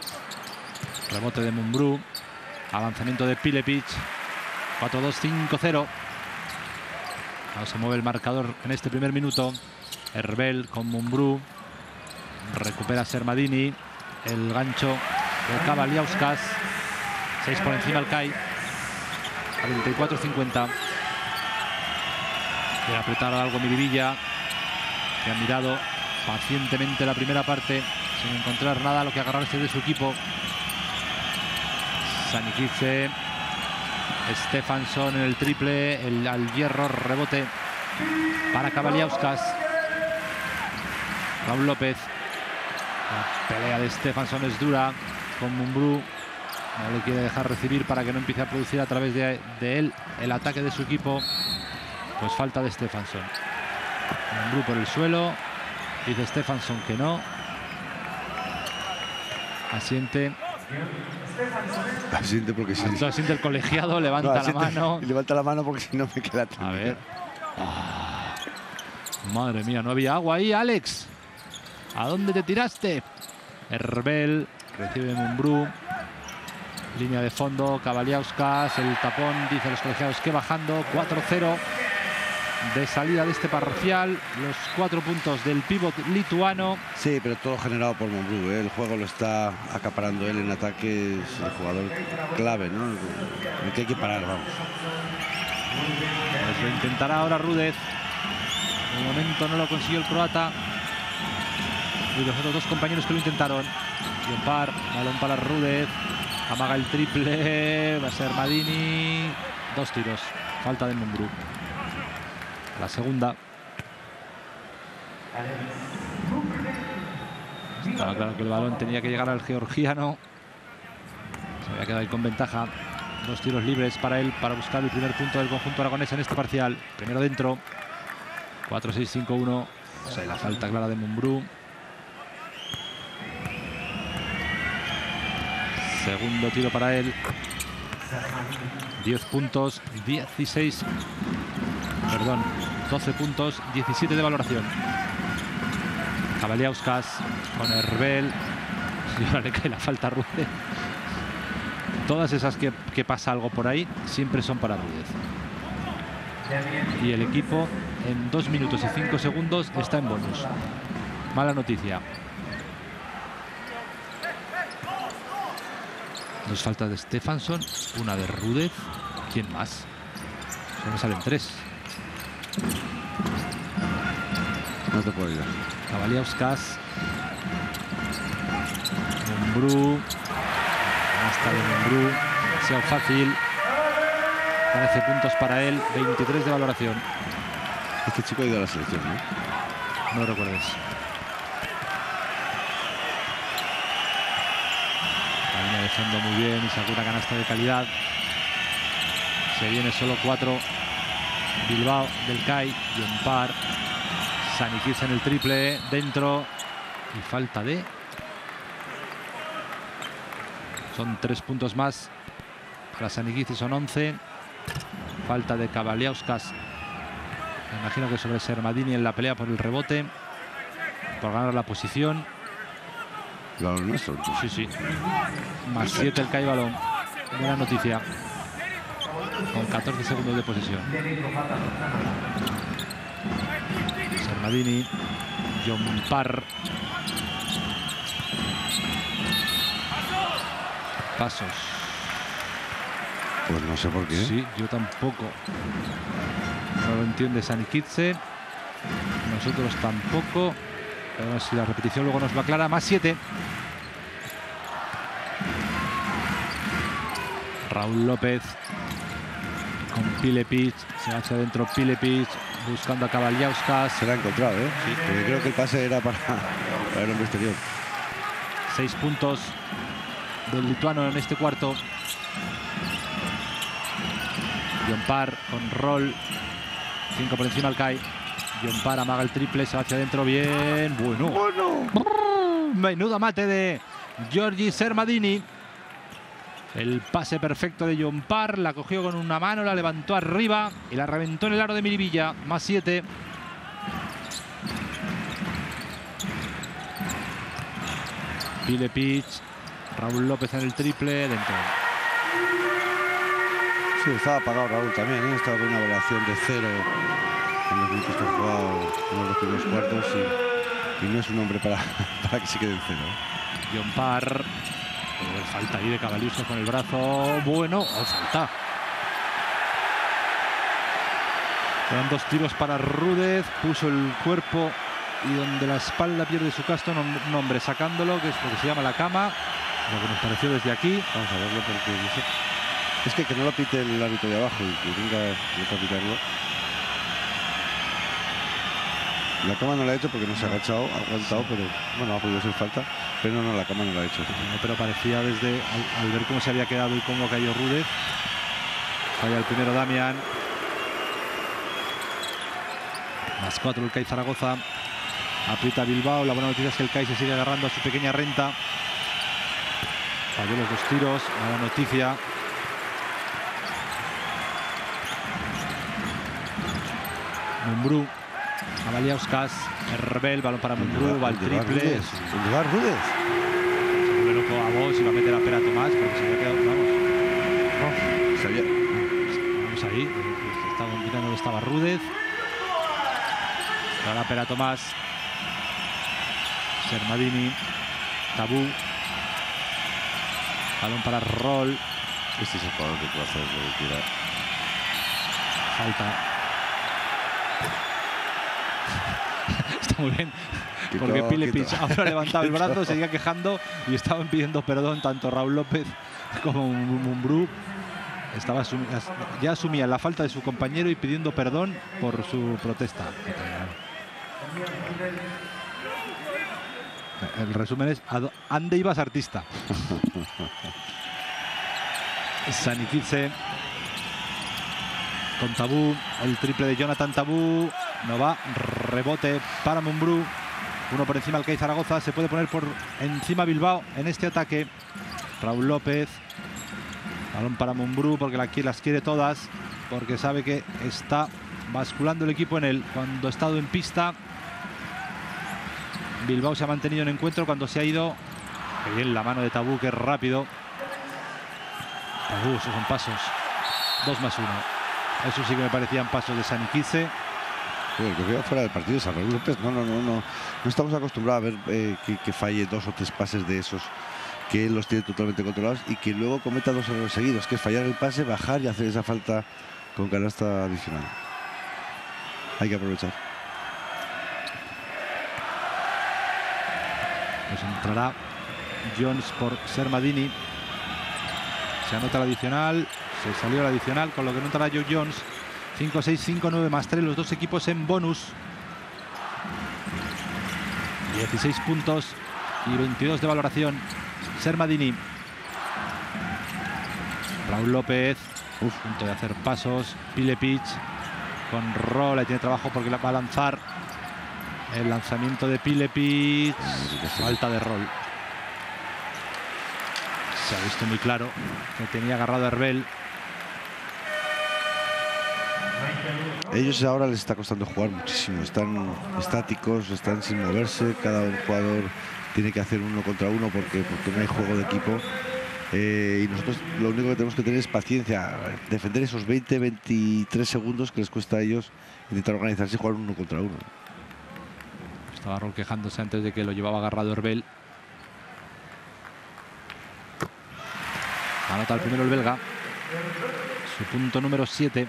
Rebote de Mumbrú, avanzamiento de Pilepic, 4-2, 5-0. Ahora se mueve el marcador en este primer minuto. Herbel con Mumbrú, recupera Sermadini, el gancho de Kavaliauskas. 6 por encima el CAI, 34-50. Quiere apretar algo Miribilla, que ha mirado pacientemente la primera parte sin encontrar nada a lo que agarrarse de su equipo. Sanikice, Stefansson en el triple, al hierro, rebote para Kavaliauskas. Raúl López. La pelea de Stefansson es dura con Mumbrú. No le quiere dejar recibir para que no empiece a producir a través de él el ataque de su equipo. Pues falta de Stefansson. Mumbrú por el suelo. Dice Stefansson que no. Asiente. Asiente porque sí. Asiente el colegiado, levanta la mano. Levanta la mano porque si no me queda tranquilo. A ver. Madre mía, no había agua ahí, Alex. ¿A dónde te tiraste? Herbel recibe Mumbrú. Línea de fondo, Kavaliauskas, el tapón, dice los colegiados que bajando. 4-0 de salida de este parcial. Los 4 puntos del pívot lituano. Sí, pero todo generado por Mumbrú, El juego lo está acaparando él en ataque. Es el jugador clave, ¿no? El que hay que parar, vamos. Pues lo intentará ahora Rudez. De momento no lo consiguió el croata. Y los otros dos compañeros que lo intentaron. Yompar, balón para Rudez. Amaga el triple. Va a ser Madini. 2 tiros. Falta de Mumbrú. La segunda. Estaba claro que el balón tenía que llegar al georgiano. Se había quedado ahí con ventaja. 2 tiros libres para él para buscar el primer punto del conjunto aragonés en este parcial. Primero dentro. 4-6-5-1. O sea, la falta clara de Mumbrú. Segundo tiro para él. 10 puntos, 12 puntos, 17 de valoración. Kavaliauskas con Herbel. Y ahora le cae la falta a Rudez. Todas esas que pasa algo por ahí siempre son para Rudez. Y el equipo en 2 minutos y 5 segundos está en bonus. Mala noticia. 2 faltas de Stefansson, una de Rudez. ¿Quién más? Solo salen 3. No te puedo ayudar. Kavaliauskas. Mumbrú. Hasta de Mumbrú. Demasiado fácil. 13 puntos para él. 23 de valoración. Este chico ha ido a la selección, ¿no? No lo recuerdes. La línea de fondo muy bien y sacó una canasta de calidad. Se viene solo 4. Bilbao, Del Cai, Llompart. Sanikic en el triple. Dentro. Y falta de... Son 3 puntos más para Sanikic y son 11. Falta de Kavaliauskas. Me imagino que sobre Sermadini en la pelea por el rebote. Por ganar la posición. Lo nuestro. Sí, sí. Más 7 el Cai balón. Buena noticia. Con 14 segundos de posesión. Sermadini. Llompart. Pasos. Pues no sé por qué. Sí, yo tampoco. No lo entiende Sanikic. Nosotros tampoco. Pero si la repetición luego nos lo aclara. Más 7. Raúl López con Pilepic. Se va hacia adentro Pilepic. Buscando a Kavaliauskas. Se la ha encontrado, ¿eh? Sí. Porque creo que el pase era para el hombre exterior. 6 puntos del lituano en este cuarto. Llompart con Roll. 5 por encima al Cai. Llompart amaga el triple, se va hacia adentro. Bien, bueno. Menudo mate de Giorgi Sermadini. El pase perfecto de Llompart. La cogió con una mano, la levantó arriba y la reventó en el aro de Miribilla. Más 7. Pilepic. Raúl López en el triple. Dentro. Sí, estaba apagado Raúl también, ¿eh? Estaba con una valoración de 0 en los minutos que ha jugado en los primeros cuartos y no es un hombre para que se quede en 0. Llompart. Falta ahí de Kavaliauskas con el brazo. Bueno, falta. Quedan 2 tiros para Rúdez. Puso el cuerpo y donde la espalda pierde su casco, un hombre sacándolo, que es lo que se llama la cama. Lo que nos pareció desde aquí. Vamos a verlo porque no sé. Es que no lo pite el árbitro de abajo y que venga a pitarlo. La cama no la ha hecho porque no se ha agachado, ha aguantado, pero bueno, ha podido ser falta. Pero no, la cama no la ha hecho. No, pero parecía desde al ver cómo se había quedado y cómo cayó Rúdez. Falla el primero Damian. Más 4 el Cai Zaragoza. Aprieta Bilbao. La buena noticia es que el Cai se sigue agarrando a su pequeña renta. Falló los 2 tiros. Mala noticia. Mumbrú. Kavaliauskas. Herbel. Balón para Mumbrú. Va al triple. ¿Dónde va Rúdez? Se vuelve loco a vos y va a meter a Pera Tomás porque se había quedado. Vamos. Sabía. Vamos ahí. Estaba mirando donde estaba Rúdez. Ahora Pera Tomás. Sermadini. Tabú. Balón para Roll. Este es el jugador que puede hacer lo que quiera. Falta. Está muy bien. Porque Pilepic ahora levantaba el brazo, seguía quejando y estaban pidiendo perdón tanto Raúl López como Mumbrú. Ya asumía la falta de su compañero y pidiendo perdón por su protesta. El resumen es: ¿ande ibas artista? Sanikic con Tabú, el triple de Jonathan Tabú no va, rebote para Mumbrú, 1 por encima al Cai Zaragoza, se puede poner por encima Bilbao en este ataque. Raúl López, balón para Mumbrú porque las quiere todas, porque sabe que está basculando el equipo en él. Cuando ha estado en pista, Bilbao se ha mantenido en encuentro. Cuando se ha ido, qué bien la mano de Tabú, que rápido. Tabú, esos son pasos. 2 más 1. Eso sí que me parecían pasos de Sanikic. El que veo fuera del partido es a Raúl López. No estamos acostumbrados a ver que falle 2 o 3 pases de esos, que él los tiene totalmente controlados y que luego cometa 2 errores seguidos, que es fallar el pase, bajar y hacer esa falta con canasta adicional. Hay que aprovechar. Pues entrará Jones por Sermadini. Se anota el adicional. Se salió el adicional, con lo que no entrará Joe Jones. 5-6, 5-9 más 3. Los dos equipos en bonus. 16 puntos y 22 de valoración. Sermadini. Raúl López. Punto de hacer pasos. Pilepic con Roll. Ahí tiene trabajo porque va a lanzar. El lanzamiento de Pilepic. Falta de Roll. Se ha visto muy claro que tenía agarrado a Herbel. Ellos ahora les está costando jugar muchísimo. Están estáticos, están sin moverse. Cada jugador tiene que hacer 1 contra 1 porque no hay juego de equipo. Y nosotros lo único que tenemos que tener es paciencia. Defender esos 20-23 segundos que les cuesta a ellos intentar organizarse y jugar 1 contra 1. Estaba Roll quejándose antes de que lo llevaba agarrado Herbel. Anota el primero el belga. Su punto número 7.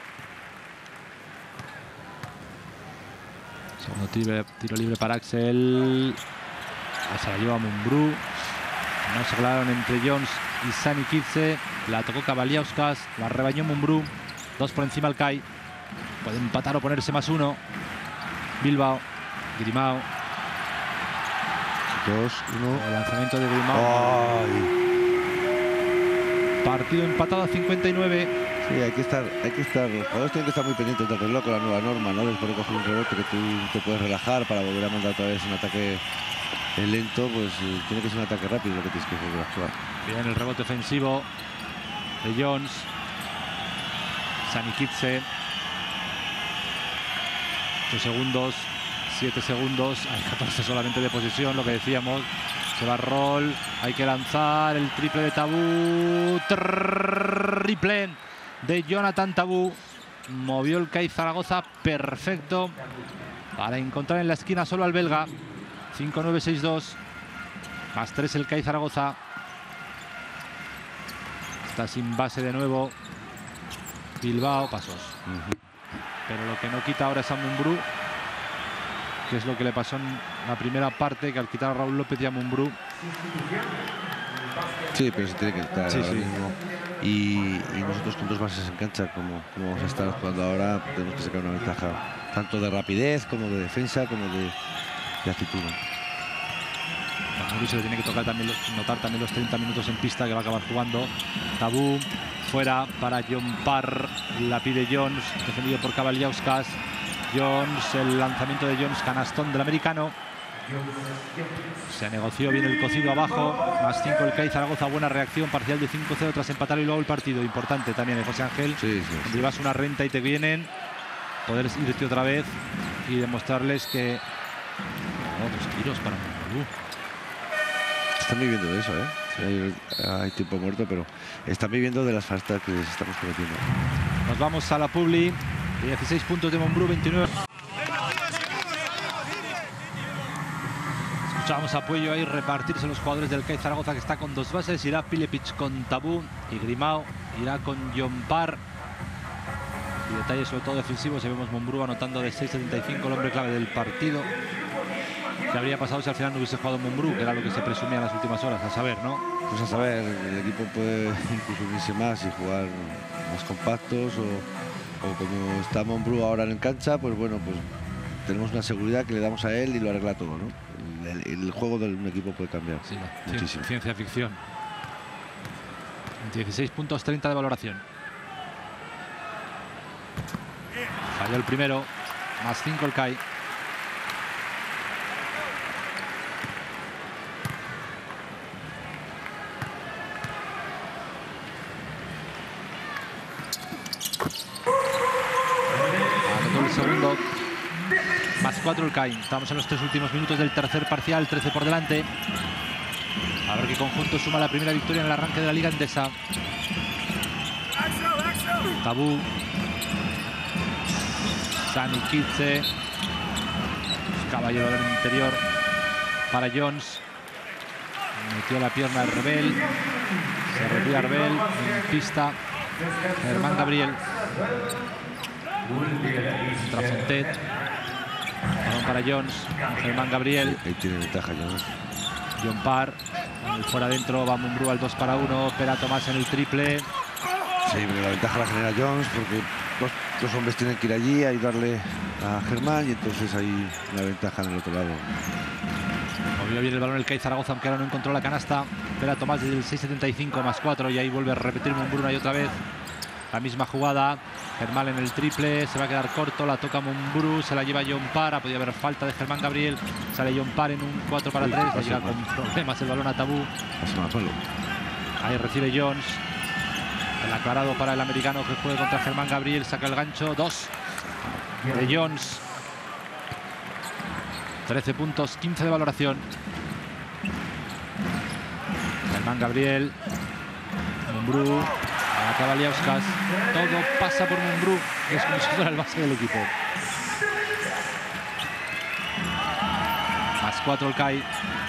Segundo tiro libre para Axel. Se la lleva Mumbrú. No se aclararon entre Jones y Sani Kitze. La tocó Kavaliauskas. La rebañó Mumbrú. 2 por encima al CAI. Puede empatar o ponerse +1. Bilbao. Grimao. 2-1. El lanzamiento de Grimao. ¡Ay! Partido empatado a 59. Sí, hay que estar, los jugadores tienen que estar muy pendientes del reloj con la nueva norma, ¿no? Después de coger un rebote que tú te puedes relajar para volver a mandar otra vez un ataque lento, pues tiene que ser un ataque rápido lo que tienes que volver a jugar. Bien el rebote ofensivo de Jones. Sani Kitze. 8 segundos, 7 segundos, hay 14 solamente de posesión, lo que decíamos. Se va Roll, hay que lanzar el triple de Tabú. Triple de Jonathan Tabú. Movió el CAI Zaragoza perfecto para encontrar en la esquina solo al belga. 5-9-6-2 más 3 el CAI Zaragoza. Está sin base de nuevo Bilbao. Pasos. Pero lo que no quita ahora es a Mumbrú, que es lo que le pasó en la primera parte, que al quitar a Raúl López y a Mumbrú. Sí, pero se tiene que quitar Sí, ahora sí. mismo. Y nosotros con 2 bases en cancha, como vamos a estar jugando ahora, tenemos que sacar una ventaja tanto de rapidez como de defensa, como de actitud. A Mumbrú se le tiene que notar también los 30 minutos en pista que va a acabar jugando. Tabú fuera para John Parr, la pide Jones, defendido por Kavaliauskas. Jones, el lanzamiento de Jones, canastón del americano. Se negoció bien el cocido abajo, +5 el CAI Zaragoza, buena reacción, parcial de 5-0 tras empatar y luego el partido. Importante también de José Ángel. Sí. Cuando llevas una renta y te vienen, poder irte otra vez y demostrarles que... 2 tiros para Mumbrú. Están viviendo de eso, ¿eh? Hay tiempo muerto, pero están viviendo de las faltas que les estamos cometiendo. Nos vamos a la publi. 16 puntos de Mumbrú, 29. Escuchamos a Puello ahí repartirse los jugadores del CAI Zaragoza, que está con 2 bases. Irá Pilepic con Tabú y Grimao irá con John Parr. Y detalles sobre todo defensivos. Y vemos Mumbrú anotando de 6.75, el hombre clave del partido. ¿Qué habría pasado si al final no hubiese jugado Mumbrú? Que era lo que se presumía en las últimas horas, a saber, ¿no? Pues a saber, el equipo puede incluso unirse más y jugar más compactos o como está Mumbrú ahora en cancha, pues bueno, pues tenemos una seguridad que le damos a él y lo arregla todo, ¿no? El juego de un equipo puede cambiar muchísimo. Ciencia ficción. 16 puntos, 30 de valoración. Falló el primero, +5 el CAI. El segundo, +4 el CAI. Estamos en los 3 últimos minutos del tercer parcial, 13 por delante. A ver qué conjunto suma la primera victoria en el arranque de la Liga Endesa. Tabú, Sani Kitze, caballero del interior para Jones. Metió la pierna a Herbel. Se retira Herbel en pista. Germán Gabriel. Contra Fontet. Balón para Jones. Germán Gabriel. Ahí tiene ventaja Jones. John Parr. Fuera adentro. Va Mumbrú al 2-1. Pera Tomás en el triple. Sí, pero la ventaja la genera Jones porque los hombres tienen que ir allí a ayudarle a Germán y entonces hay una ventaja en el otro lado. Movió bien el balón el CAI Zaragoza, aunque ahora no encontró la canasta. Pera Tomás desde el 6.75 más 4 y ahí vuelve a repetir Mumbrú una y otra vez. La misma jugada. Germán en el triple, se va a quedar corto, la toca Mumbrú, se la lleva John Parr. Ha podido haber falta de Germán Gabriel. Sale John Parr en un 4-3. Le llega con problemas el balón a Tabú. Ahí recibe Jones. El aclarado para el americano que juega contra Germán Gabriel. Saca el gancho. 2 de Jones. 13 puntos, 15 de valoración. Germán Gabriel. Mumbrú. Acaba Liauskas. Todo pasa por Mumbrú. Es como si fuera el base del equipo. Más 4 el CAI.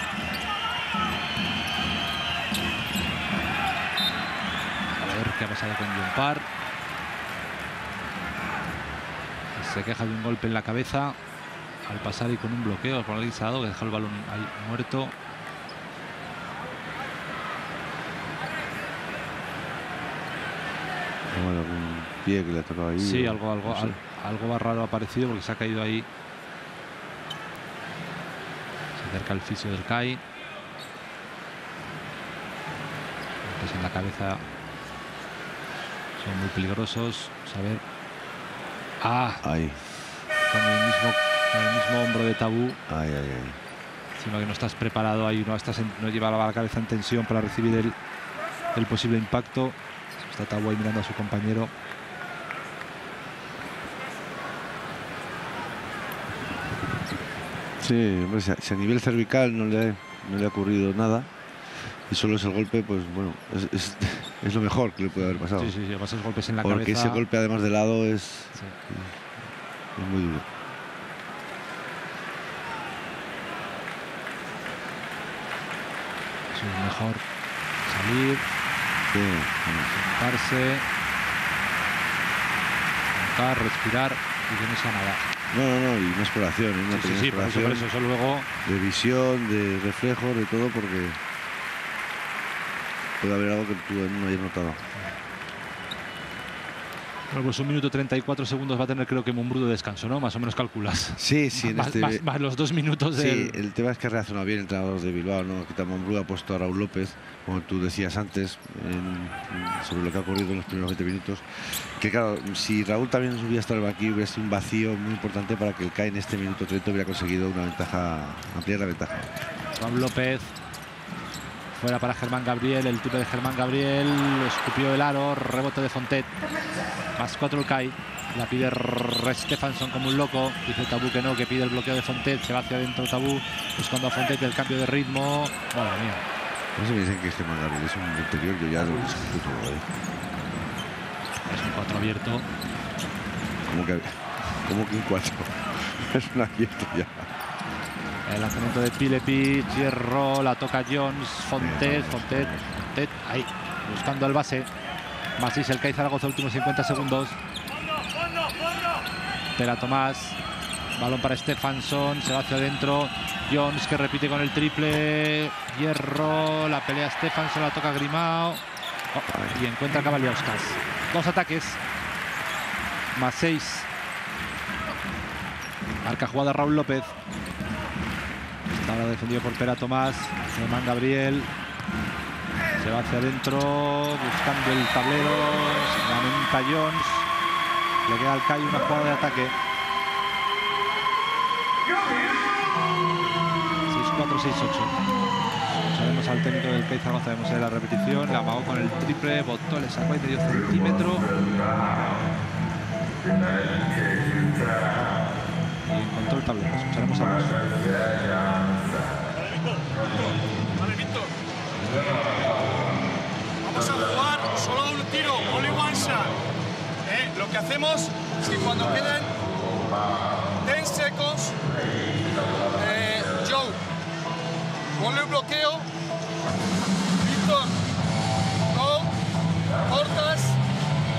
A ver qué ha pasado con John Parr. Se queja de un golpe en la cabeza al pasar y con un bloqueo con el guisado que dejó el balón ahí muerto. Bueno, algún pie que le ha tocado ahí. Sí, o, algo no sé. Algo raro ha aparecido porque se ha caído ahí. Se acerca el fisio del CAI. Golpes en la cabeza son muy peligrosos. Vamos a ver. Ahí. Con el mismo hombro de Tabú. Ay. Encima que no estás preparado ahí, no lleva la cabeza en tensión para recibir el posible impacto. Está Tabú ahí mirando a su compañero. Sí, hombre, si a nivel cervical no le ha ocurrido nada y solo es el golpe, pues bueno, es lo mejor que le puede haber pasado. Sí, además esos golpes en la Porque cabeza. ese golpe además de lado es muy duro. Es mejor salir, sentarse, montar, respirar y que no sea nada. No, y una exploración, una pequeña exploración por eso luego. de visión, de reflejo, de todo, porque puede haber algo que tú no hayas notado. Bueno, pues 1 minuto 34 segundos va a tener, creo que Mumbrú de descanso, ¿no? Más o menos calculas. Sí, más los 2 minutos Sí, del... el tema es que ha reaccionado bien el entrenador de Bilbao, ¿no? Quita Mumbrú, ha puesto a Raúl López, como tú decías antes, sobre lo que ha ocurrido en los primeros 20 minutos. Que claro, si Raúl también hubiera estado aquí, hubiera sido un vacío muy importante para que el CAI en este minuto 30 hubiera conseguido una ventaja, ampliar la ventaja. Raúl López. Fuera para Germán Gabriel, el tiro de Germán Gabriel, escupió el aro, rebote de Fontet. Más 4 el CAI, la pide Stefansson como un loco, dice Tabú que no, que pide el bloqueo de Fontet, se va hacia adentro Tabú, buscando a Fontet el cambio de ritmo. Madre mía. No sé, me dicen que Germán Gabriel es un interior, yo ya lo discuto. Es un 4 abierto. ¿Cómo que un 4? Es un abierto ya. El lanzamiento de Pilepi, Hierro, la toca Jones, Fontet, ahí, buscando el base. Más 6 el CAI Zaragoza, últimos 50 segundos. Pera Tomás, balón para Stefansson, se va hacia adentro. Jones que repite con el triple. Hierro, la pelea Stefansson, la toca Grimao. Y encuentra Cavaliauskas. 2 ataques. Más 6. Marca jugada Raúl López. Ahora defendido por Pera Tomás. Germán Gabriel. Se va hacia adentro. Buscando el tablero. Se lamenta Jones. Le queda al CAI una jugada de ataque. 6-4, 6-8. Sabemos al técnico del CAI Zaragoza. Vemos en la repetición. La amagó con el triple. Botó, le sacó ahí medio centímetro. Y encontró el tablero. Escucharemos a vos. Vale, Víctor. Vamos a jugar solo un tiro, only one shot. Lo que hacemos es que cuando queden 10 seconds, Joe, ponle un bloqueo. Víctor, go, cortas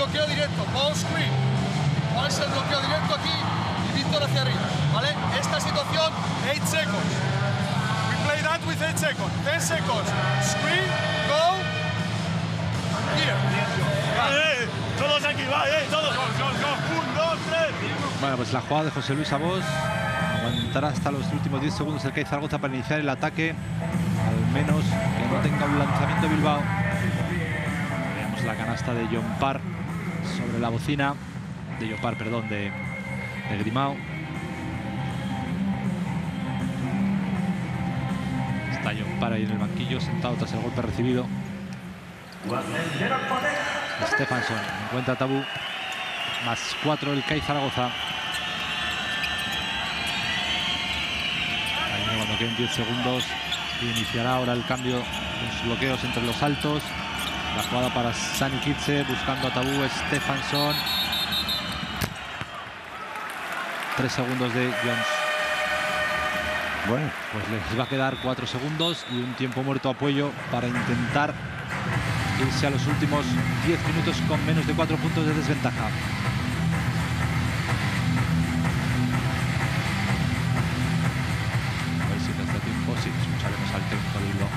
bloqueo directo, ball screen. ¿Cuál es el bloqueo directo aquí? Y Víctor hacia arriba, ¿vale? Esta situación, 8 seconds. We play that with 8 seconds. 10 seconds. Screen, go. Here. Vale, todos aquí, vale, todos. Go. 1, 2, 3. Bueno, pues la jugada de José Luis Abós aguantará hasta los últimos 10 segundos el CAI Zaragoza para iniciar el ataque, al menos que no tenga un lanzamiento Bilbao. Veamos la canasta de Llompar sobre la bocina, de Llompar, perdón, de Grimao. Está Llompar ahí en el banquillo, sentado tras el golpe recibido. Stefansson encuentra Tabú, más 4 el CAI Zaragoza. Ahí cuando queden 10 segundos iniciará ahora el cambio, los bloqueos entre los altos. La jugada para Sani Kitze, buscando a Tabú, Stefansson. 3 segundos de Jones. Bueno, Pues les va a quedar 4 segundos y un tiempo muerto a Puello para intentar irse a los últimos 10 minutos con menos de 4 puntos de desventaja. A ver si en este tiempo sí, escucharemos al técnico de Bilbao.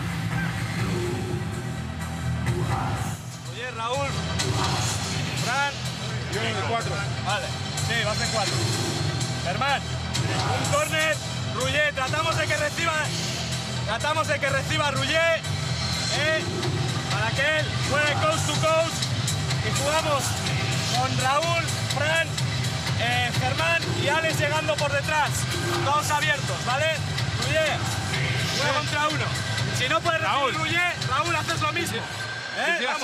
Oye, Raúl. Fran. Yo en el 4. Vale. Sí, vas en 4. Germán. Un córner. Rullet. Tratamos de que reciba Rullet. Para que él juegue coast to coast. Y jugamos con Raúl, Fran, Germán y Alex llegando por detrás. Todos abiertos, ¿vale? Rullet. Juega contra uno. Si no puedes recibir Rullet, Raúl, haces lo mismo. Vamos.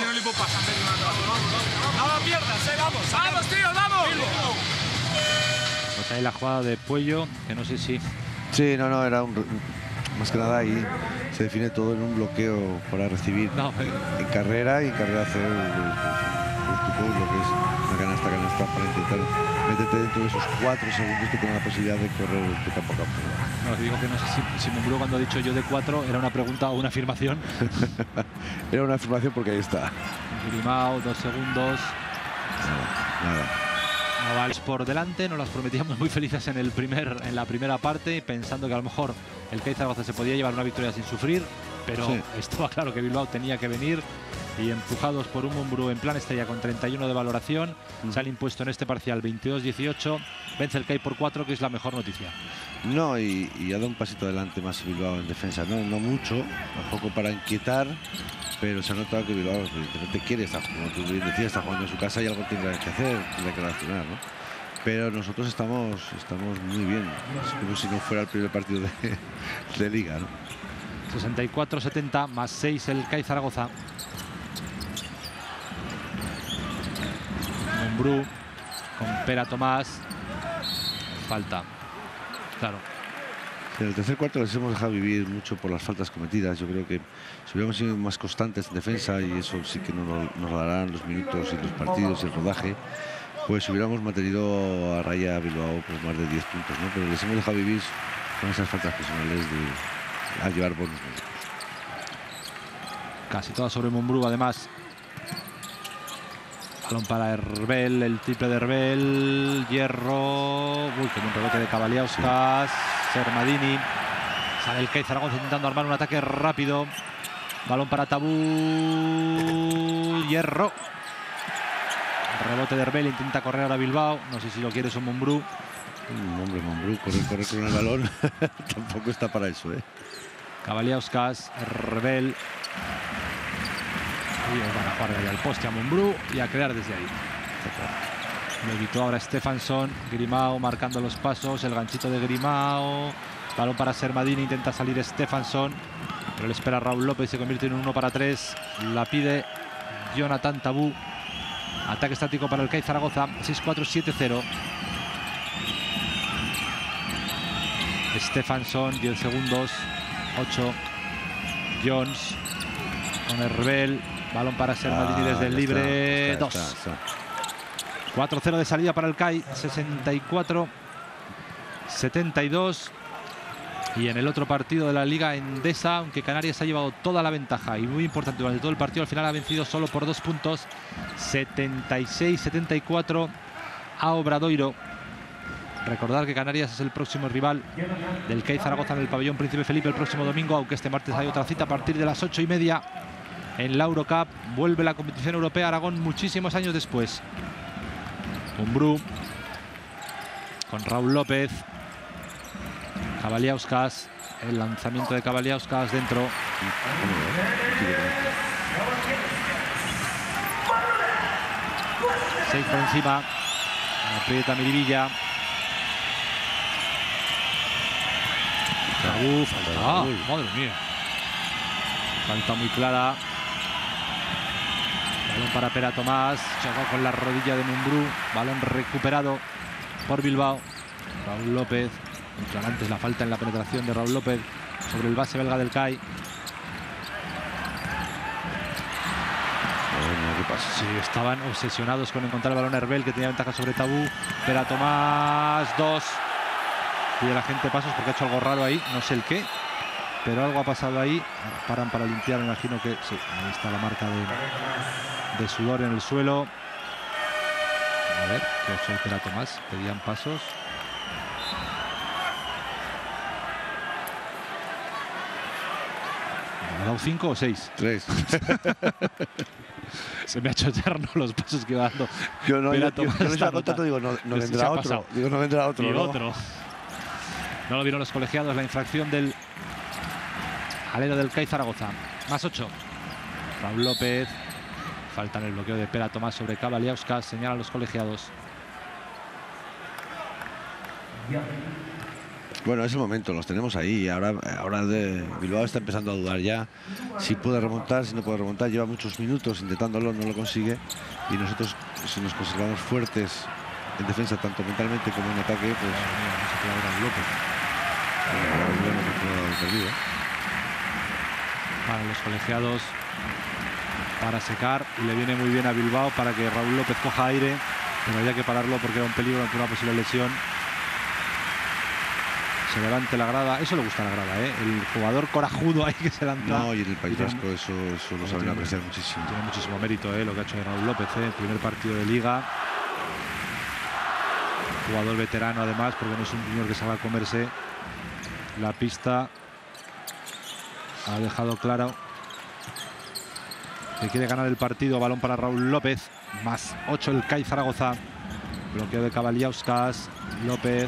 No lo pierdas, vamos. ¡Vamos, tío, vamos! Pues ahí la jugada de Puello, que no sé si... sí, no, era más que nada ahí se define todo en un bloqueo para recibir en carrera y carrera hacer lo que es una canasta para intentar meterte dentro de esos 4 segundos que tenga la posibilidad de correr de campo a campo. No, digo que no sé si Mumbrú cuando ha dicho yo de 4 era una pregunta o una afirmación. Era una afirmación porque ahí está. Grimao, 2 segundos. Nada. Navales por delante, nos las prometíamos muy felices en la primera parte, pensando que a lo mejor el CAI Zaragoza se podía llevar una victoria sin sufrir, pero sí, estaba claro que Bilbao tenía que venir, y empujados por un Mumbrú en plan estrella con 31 de valoración, se han impuesto en este parcial 22-18, vence el CAI por 4, que es la mejor noticia. No, y ha dado un pasito adelante más Bilbao en defensa, no mucho, tampoco para inquietar, pero se ha notado que Bilbao evidentemente quiere estar, como tú bien decías, está jugando en su casa y algo tendrá que hacer, tendrá que reaccionar, ¿no? Pero nosotros estamos muy bien, es como si no fuera el primer partido de liga, ¿no? 64-70, más 6 el CAI Zaragoza. Mumbrú con Pera Tomás, falta, claro. En el tercer cuarto les hemos dejado vivir mucho por las faltas cometidas. Yo creo que si hubiéramos sido más constantes en defensa, y eso sí que nos darán los minutos y los partidos y el rodaje, pues hubiéramos mantenido a raya a Bilbao por más de 10 puntos, ¿no? Pero les hemos dejado vivir con esas faltas personales a llevar bonos. Casi toda sobre Mumbrú, además. Balón para Herbel, el triple de Herbel, Hierro. Uy, qué buen rebote de Cavaliauskas. Sermadini. Sale el CAI Zaragoza intentando armar un ataque rápido. Balón para Tabú. Hierro. Rebote de Herbel, intenta correr ahora Bilbao. No sé si lo quiere son Mumbrú. Hombre, Mumbrú, correr con el balón tampoco está para eso, ¿eh? Cavaliauskas, Herbel. Y van a jugar ahí al poste a Mumbrú y a crear desde ahí. Lo evitó ahora Stefansson. Grimao marcando los pasos, el ganchito de Grimao. Balón para Sermadini, intenta salir Stefansson, pero le espera Raúl López, se convierte en un 1 para 3. La pide Jonathan Tabú. Ataque estático para el CAI Zaragoza, 6-4-7-0. Stefansson, 10 segundos, 8. Jones con Herbel. Balón para Sermadini desde el libre, 2. 4-0 de salida para el CAI, 64-72. Y en el otro partido de la Liga Endesa, aunque Canarias ha llevado toda la ventaja y muy importante durante todo el partido, al final ha vencido solo por 2 puntos, 76-74 a Obradoiro. Recordar que Canarias es el próximo rival del CAI Zaragoza en el pabellón Príncipe Felipe el próximo domingo, aunque este martes hay otra cita a partir de las 8:30 en la Eurocup. Vuelve la competición europea a Aragón muchísimos años después. Mumbrú con Raúl López. Kavaliauskas, el lanzamiento de Kavaliauskas dentro. 6 por encima. Aprieta Miribilla. Falta. Madre mía. Falta muy clara. Balón para Pera Tomás. Chocó con la rodilla de Mumbrú. Balón recuperado por Bilbao. Raúl López. Mucho antes la falta en la penetración de Raúl López sobre el base belga del CAI. Sí, estaban obsesionados con encontrar el balón a Herbel, que tenía ventaja sobre Tabú. Pera Tomás, 2. Pide la gente pasos porque ha hecho algo raro ahí, no sé el qué, pero algo ha pasado ahí. Paran para limpiar, me imagino que sí. Ahí está la marca de sudor en el suelo. A ver, ¿qué ha hecho Pera Tomás? Pedían pasos. ¿Ha dado 5 o 6? 3. Se me ha hecho eterno los pasos que va dando. Yo no Pera estaba contento, digo, no vendrá otro. Digo, no vendrá otro. Y ¿no? otro. No lo vieron los colegiados, la infracción del alero del CAI Zaragoza. Más 8. Raúl López. Falta en el bloqueo de Pera Tomás sobre Kavaliauskas. Señalan los colegiados. Bueno, es el momento, los tenemos ahí. Ahora Bilbao está empezando a dudar ya si puede remontar, si no puede remontar. Lleva muchos minutos intentándolo, no lo consigue. Y nosotros, si nos conservamos fuertes en defensa, tanto mentalmente como en ataque, pues vamos a clavar a López. Para los colegiados para secar, y le viene muy bien a Bilbao para que Raúl López coja aire, pero había que pararlo porque era un peligro ante una posible lesión. Se levante la grada, eso le gusta a la grada, ¿eh? El jugador corajudo ahí que se lanza. No, y en el País Vasco eso lo saben apreciar muchísimo. Tiene muchísimo mérito, lo que ha hecho Raúl López, el primer partido de Liga. Jugador veterano además, porque no es un junior que se va a comerse la pista. Ha dejado claro que quiere ganar el partido. Balón para Raúl López. Más 8 el CAI Zaragoza. Bloqueo de Kavaliauskas. López.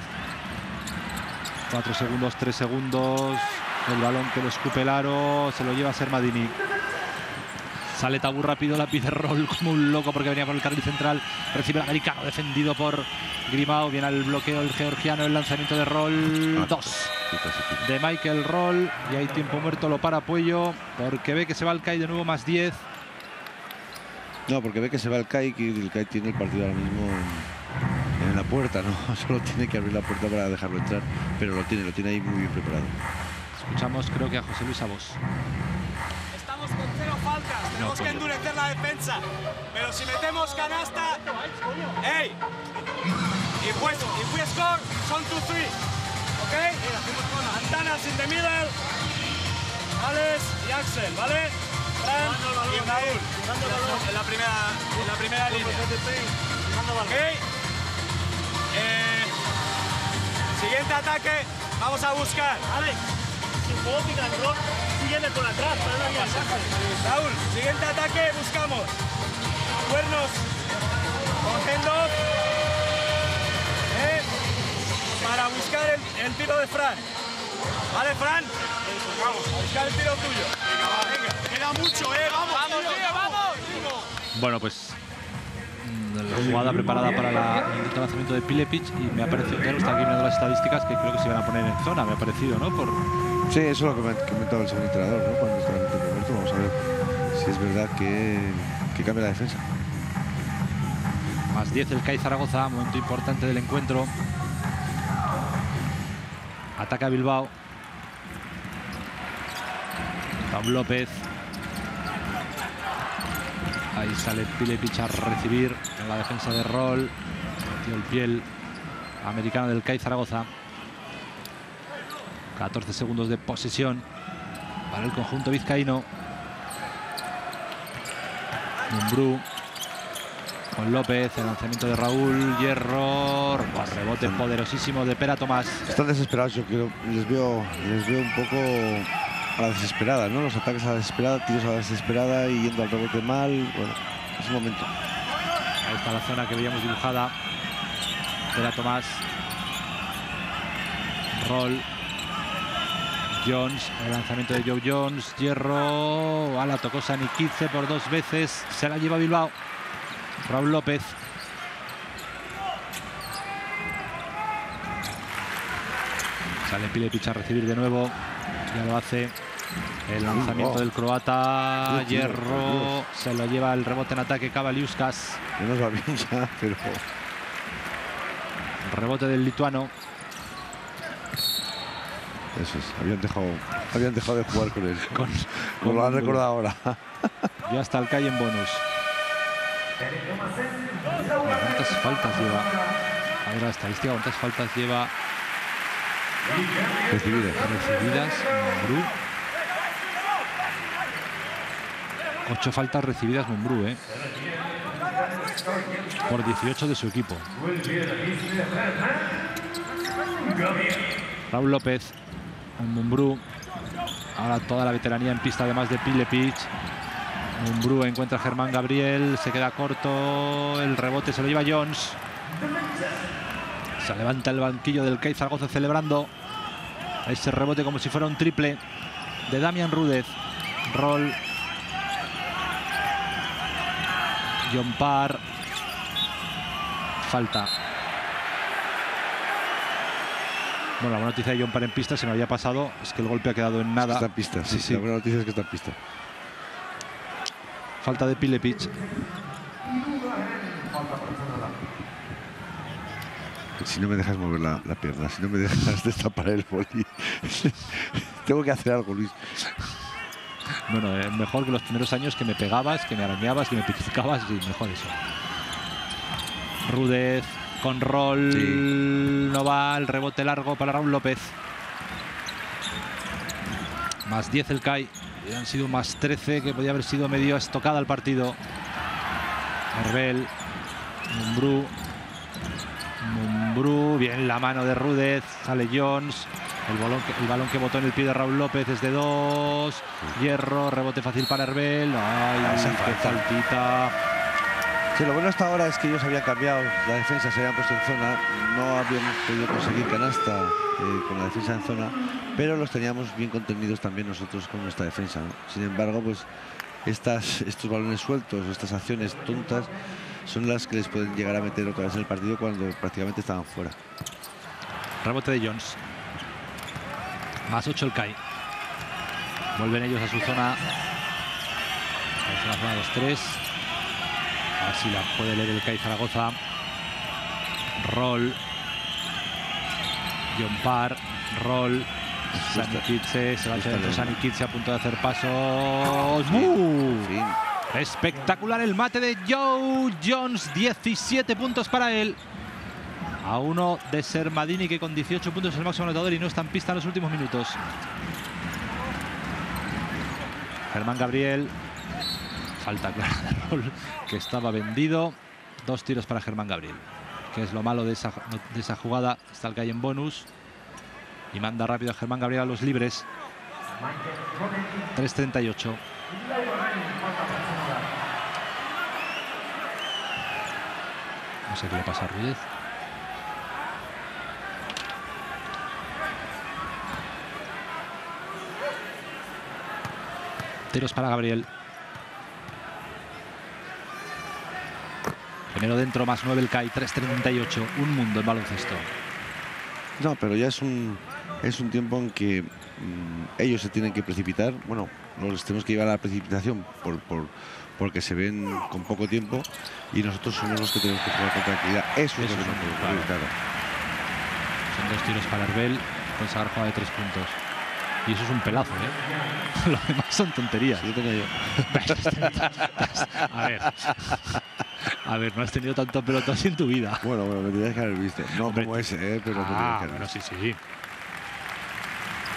4 segundos, 3 segundos. El balón que lo escupe el aro. Se lo lleva a Sermadini. Sale Tabú rápido, la pide Roll como un loco porque venía por el carril central. Recibe el americano, defendido por Grimao. Viene al bloqueo el georgiano, el lanzamiento de Roll. 2 de Michael Roll. Y hay tiempo muerto, lo para Puello porque ve que se va el CAI de nuevo, más 10. No, porque ve que se va el CAI, y el CAI tiene el partido ahora mismo en la puerta, ¿no? Solo tiene que abrir la puerta para dejarlo entrar, pero lo tiene ahí muy bien preparado. Escuchamos, creo que a José Luis Abos. Estamos con 0 faltas, tenemos que endurecer la defensa, pero si metemos canasta, hey, if we score, son 2-3, ¿ok? Antanas in the middle, Alex y Axel, ¿vale? Fran y Raúl en la primera línea. ¿Ok? Siguiente ataque, vamos a buscar. Alex, si puedo picar el rock, sígueme por atrás para no ir. Raúl, siguiente ataque, buscamos cuernos con handoff para buscar el tiro de Fran. ¿Vale, Fran? Vamos a buscar el tiro tuyo. Venga, queda mucho, vamos, tío, vamos. Bueno, pues la jugada preparada para el lanzamiento de Pilepic, y me ha parecido, claro, está aquí mirando las estadísticas, que creo que se iban a poner en zona, me ha parecido, ¿no? Sí, eso es lo que me ha comentado el segundo entrenador, ¿no? Cuando estaba en el tiempo muerto. Vamos a ver si es verdad que cambia la defensa. Más 10 el CAI Zaragoza, momento importante del encuentro. Ataca Bilbao. Raúl López. Ahí sale Pilepic a recibir en la defensa de Roll. Metió el piel americano del CAI Zaragoza. 14 segundos de posesión para el conjunto vizcaíno. Mumbrú con López, el lanzamiento de Raúl, Hierro, rebote poderosísimo de Pera Tomás. Están desesperados, yo creo, les veo un poco a la desesperada, ¿no? Los ataques a la desesperada, tiros a la desesperada y yendo al rebote mal. Bueno, es un momento. Ahí está la zona que veíamos dibujada. Pera Tomás, Roll, Jones, el lanzamiento de Joe Jones, Hierro, la tocó Sanikice por 2 veces, se la lleva Bilbao. Raúl López. Sale Pilepic a recibir de nuevo, ya lo hace. El lanzamiento del croata, Hierro, se lo lleva el rebote en ataque Kavaliauskas. No nos va bien ya, pero... Rebote del lituano. Eso es, habían dejado de jugar con él. Con lo han recordado ahora. Ya está el CAI en bonus. ¿Cuántas faltas lleva? A ver la estadística, ¿cuántas faltas lleva? Recibidas. Mumbrú. 8 faltas recibidas Mumbrú, por 18 de su equipo. Raúl López, Mumbrú. Ahora toda la veteranía en pista, además de Pilepic. Mumbrú encuentra a Germán Gabriel, se queda corto, el rebote se lo lleva Jones. Se levanta el banquillo del CAI Zaragoza celebrando ese rebote como si fuera un triple de Damián Rúdez. Roll. John Parr. Falta. Bueno, la buena noticia de John Parr en pista, se me había pasado, es que el golpe ha quedado en nada. Está en pista, sí. La buena noticia es que está en pista. Falta de Pilepic. Si no me dejas mover la pierna, si no me dejas destapar el boli, tengo que hacer algo, Luis. Bueno, mejor que los primeros años que me pegabas, que me arañabas, que me pellizcabas, y mejor eso. Rúdez con Roll, sí. No va, el rebote largo para Raúl López. Más 10 el CAI. Han sido más 13, que podía haber sido medio estocada el partido. Herbel, Mumbrú, bien la mano de Rúdez, sale Jones, el balón que botó en el pie de Raúl López es de 2, Hierro, rebote fácil para Herbel, qué faltita. Sí, lo bueno hasta ahora es que ellos habían cambiado la defensa, se habían puesto en zona, no habíamos podido conseguir canasta con la defensa en zona, pero los teníamos bien contenidos también nosotros con nuestra defensa, ¿no? Sin embargo, pues estos balones sueltos, estas acciones tontas, son las que les pueden llegar a meter otra vez en el partido cuando prácticamente estaban fuera. Rebote de Jones. Más 8 el CAI. Vuelven ellos a su zona. A la zona 2-3. Así la puede leer el CAI Zaragoza. Roll. John Parr. Roll. Sanikice. Se va a echar dentro Sanikice a punto de hacer pasos. Sí. Espectacular el mate de Joe Jones. 17 puntos para él. A 1 de Sermadini, que con 18 puntos es el máximo anotador y no está en pista en los últimos minutos. Germán Gabriel. Falta clara de Roll, que estaba vendido. 2 tiros para Germán Gabriel, que es lo malo de esa jugada. Está el CAI en bonus y manda rápido a Germán Gabriel a los libres. 3:38. No sé qué le pasa a Rúdez. Tiros para Gabriel. Primero dentro, más 9 el CAI, 3:38. Un mundo en baloncesto. No, pero ya es un tiempo en que ellos se tienen que precipitar. Bueno, los tenemos que llevar a la precipitación porque se ven con poco tiempo y nosotros somos los que tenemos que jugar con tranquilidad. Eso es lo que no podemos ocurrir, claro. Son 2 tiros para Herbel, con sacar jugada de 3 puntos. Y eso es un pelazo, ¿eh? Lo demás son tonterías. Sí, tengo yo. A ver, no has tenido tanto pelotón así en tu vida. Bueno, me tendrías que haber visto. No como ese, pero me tendrías que haber visto. Sí.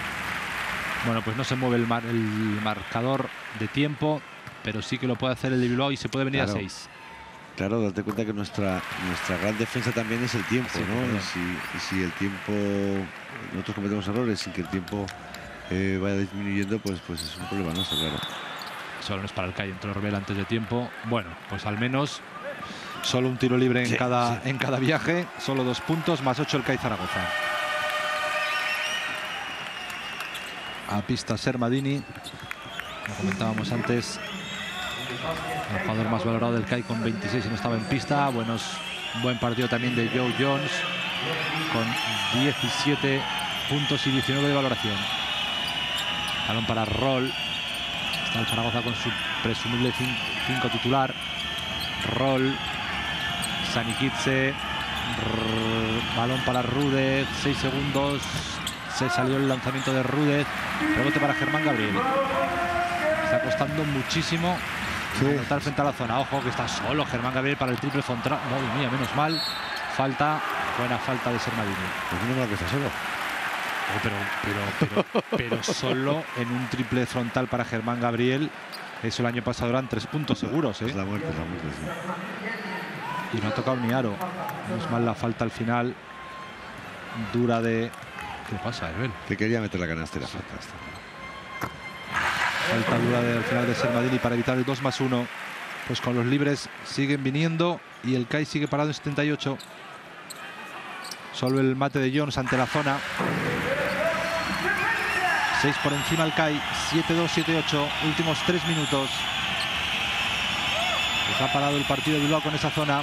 Bueno, pues no se mueve el marcador de tiempo, pero sí que lo puede hacer el de Bilbao y se puede venir a 6. Claro, date cuenta que nuestra gran defensa también es el tiempo, Sí, ¿no? Y si el tiempo, nosotros cometemos errores sin que el tiempo vaya disminuyendo, pues es un problema nuestro, claro. Solo no es para el CAI, entró Rebel antes de tiempo. Bueno, pues al menos solo un tiro libre en cada viaje, solo 2 puntos, más 8 el CAI Zaragoza. A pista Sermadini, como comentábamos antes, el jugador más valorado del CAI con 26 y no estaba en pista. Buen partido también de Joe Jones con 17 puntos y 19 de valoración. Balón para Roll. Está el Zaragoza con su presumible 5 titular. Roll. Sanikidze. Balón para Rudez. 6 segundos. Se salió el lanzamiento de Rudez. Rebote para Germán Gabriel. Está costando muchísimo estar frente a la zona. Ojo que está solo Germán Gabriel para el triple frontal. Madre mía, menos mal. Buena falta de Sermadini. Pues menos mal que está solo. Pero solo en un triple frontal para Germán Gabriel. Eso el año pasado eran 3 puntos seguros, ¿eh? Es la muerte, sí. Y no ha tocado ni aro. Menos mal la falta al final. Dura de... ¿Qué pasa, Erbel? Que quería meter la canastera. Falta dura al final de Sermadini para evitar el 2+1. Pues con los libres siguen viniendo y el CAI sigue parado en 78. Solo el mate de Jones ante la zona. 6 por encima el CAI, 7-2, 7-8, últimos 3 minutos. Pues ha parado el partido de Bilbao con esa zona.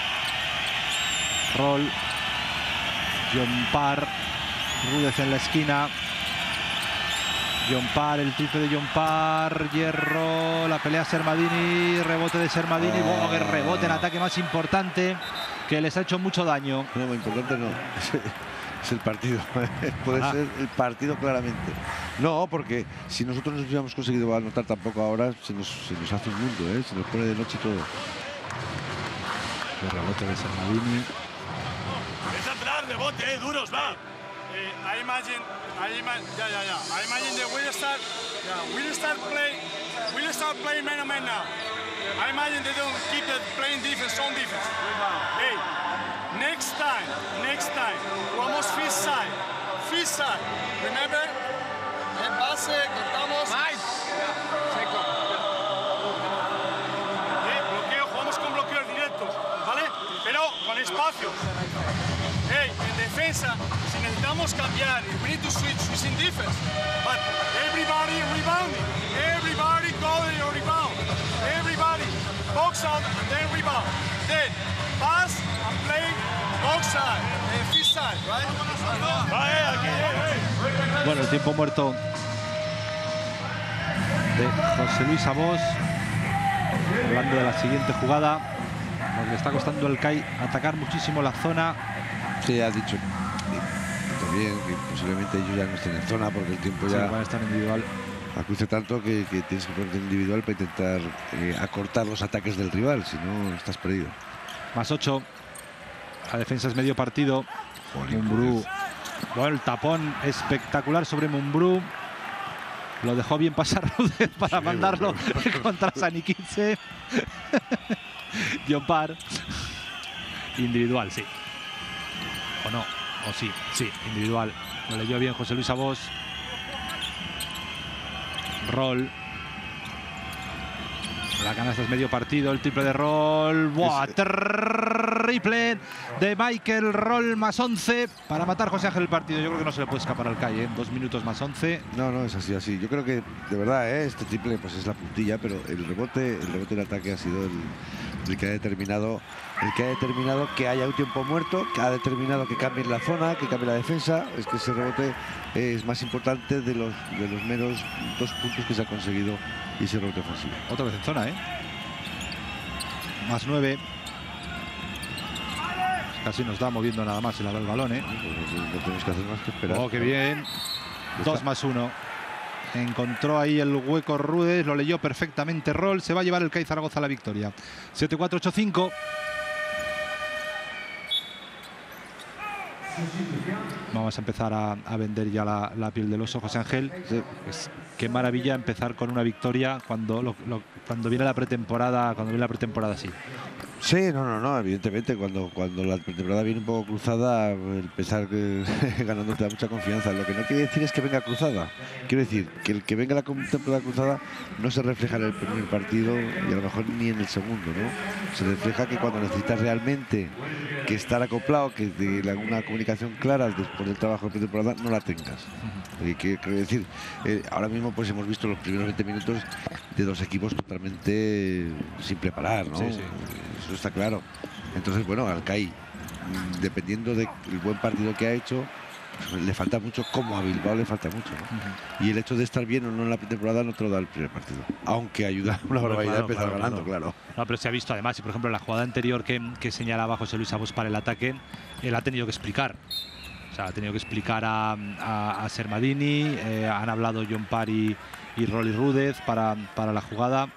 Roll. Jompar. Rudez en la esquina. Jompar, el triple de Jompar. Hierro, la pelea Sermadini. Rebote de Sermadini. Bueno, que rebote en ataque más importante que les ha hecho mucho daño. No, lo importante no. Es el partido. Puede ser el partido claramente. No, porque si nosotros no hubiéramos conseguido anotar tampoco ahora, se nos hace un mundo, ¿eh? Se nos pone de noche y todo. El rebote de Sermadini. Es atrás, rebote, duros, va. I imagine that we'll start playing man on man now. I imagine they don't keep playing defense, on defense. Hey, next time, vamos fist side. Remember? En base, cortamos. Seco. Bloqueo, jugamos con bloqueos directos, ¿vale? Pero con espacio. Hey, en defensa, si necesitamos cambiar, we need to switch in defense. But everybody rebounding. Everybody go to your rebound. Everybody box out and then rebound. Then pass and play box side, fist side, right? Bueno, el tiempo muerto de José Luis Abós. Hablando de la siguiente jugada, nos le está costando al CAI atacar muchísimo la zona. Sí, ha dicho también que posiblemente ellos ya no estén en zona porque el tiempo ya van a estar individual. acuce tanto que tienes que ponerte individual para intentar acortar los ataques del rival, si no estás perdido. Más 8. La defensa es medio partido. Mumbrú. Bueno, el tapón espectacular sobre Mumbrú. Lo dejó bien pasar Rudez para mandarlo contra Sanikidze. Jompar. Individual, sí. O no, o sí, individual. Lo leyó bien José Luis Abós. Roll. La canasta es medio partido, el triple de Roll. ¡Buah! Triple de Michael Roll, más 11 para matar José Ángel el partido. Yo creo que no se le puede escapar al CAI, ¿eh? 2 minutos más 11. No, es así. Yo creo que, de verdad, este triple pues es la puntilla, pero el rebote del ataque ha sido el que ha determinado que haya un tiempo muerto, que ha determinado que cambie la zona, que cambie la defensa. Es que ese rebote es más importante de los menos 2 puntos que se ha conseguido y ese rebote ofensivo. Otra vez en zona, ¿eh? Más 9. Casi nos da moviendo nada más el balón, ¿eh? No tenemos que hacer más que esperar. Oh, qué bien. 2 más 1. Encontró ahí el hueco Rudez, lo leyó perfectamente Roll. Se va a llevar el CAI Zaragoza a la victoria. 7-4, 8-5. Vamos a empezar a vender ya la piel del oso, José Ángel. Sí. Qué maravilla empezar con una victoria cuando viene la pretemporada, así. Sí, no, evidentemente cuando la pretemporada viene un poco cruzada, empezar ganando te da mucha confianza. Lo que no quiere decir es que venga cruzada. Quiero decir que el que venga la temporada cruzada no se refleja en el primer partido y a lo mejor ni en el segundo, ¿no? Se refleja que cuando necesitas realmente que estar acoplado, que de alguna comunicación clara después del trabajo de pretemporada no la tengas. Quiero decir, ahora mismo pues hemos visto los primeros 20 minutos de dos equipos totalmente sin preparar, ¿no? Sí. Eso está claro. Entonces, bueno, al CAI, dependiendo del buen partido que ha hecho, pues le falta mucho, como a Bilbao le falta mucho, ¿no? Y el hecho de estar bien o no en la pretemporada no te lo da el primer partido. Aunque ayuda una barbaridad a empezar ganando, claro. No, pero se ha visto además, y por ejemplo en la jugada anterior que señalaba José Luis Abos para el ataque, él ha tenido que explicar. O sea, ha tenido que explicar a Sermadini, han hablado John Parry y Rolly Rúdez para la jugada,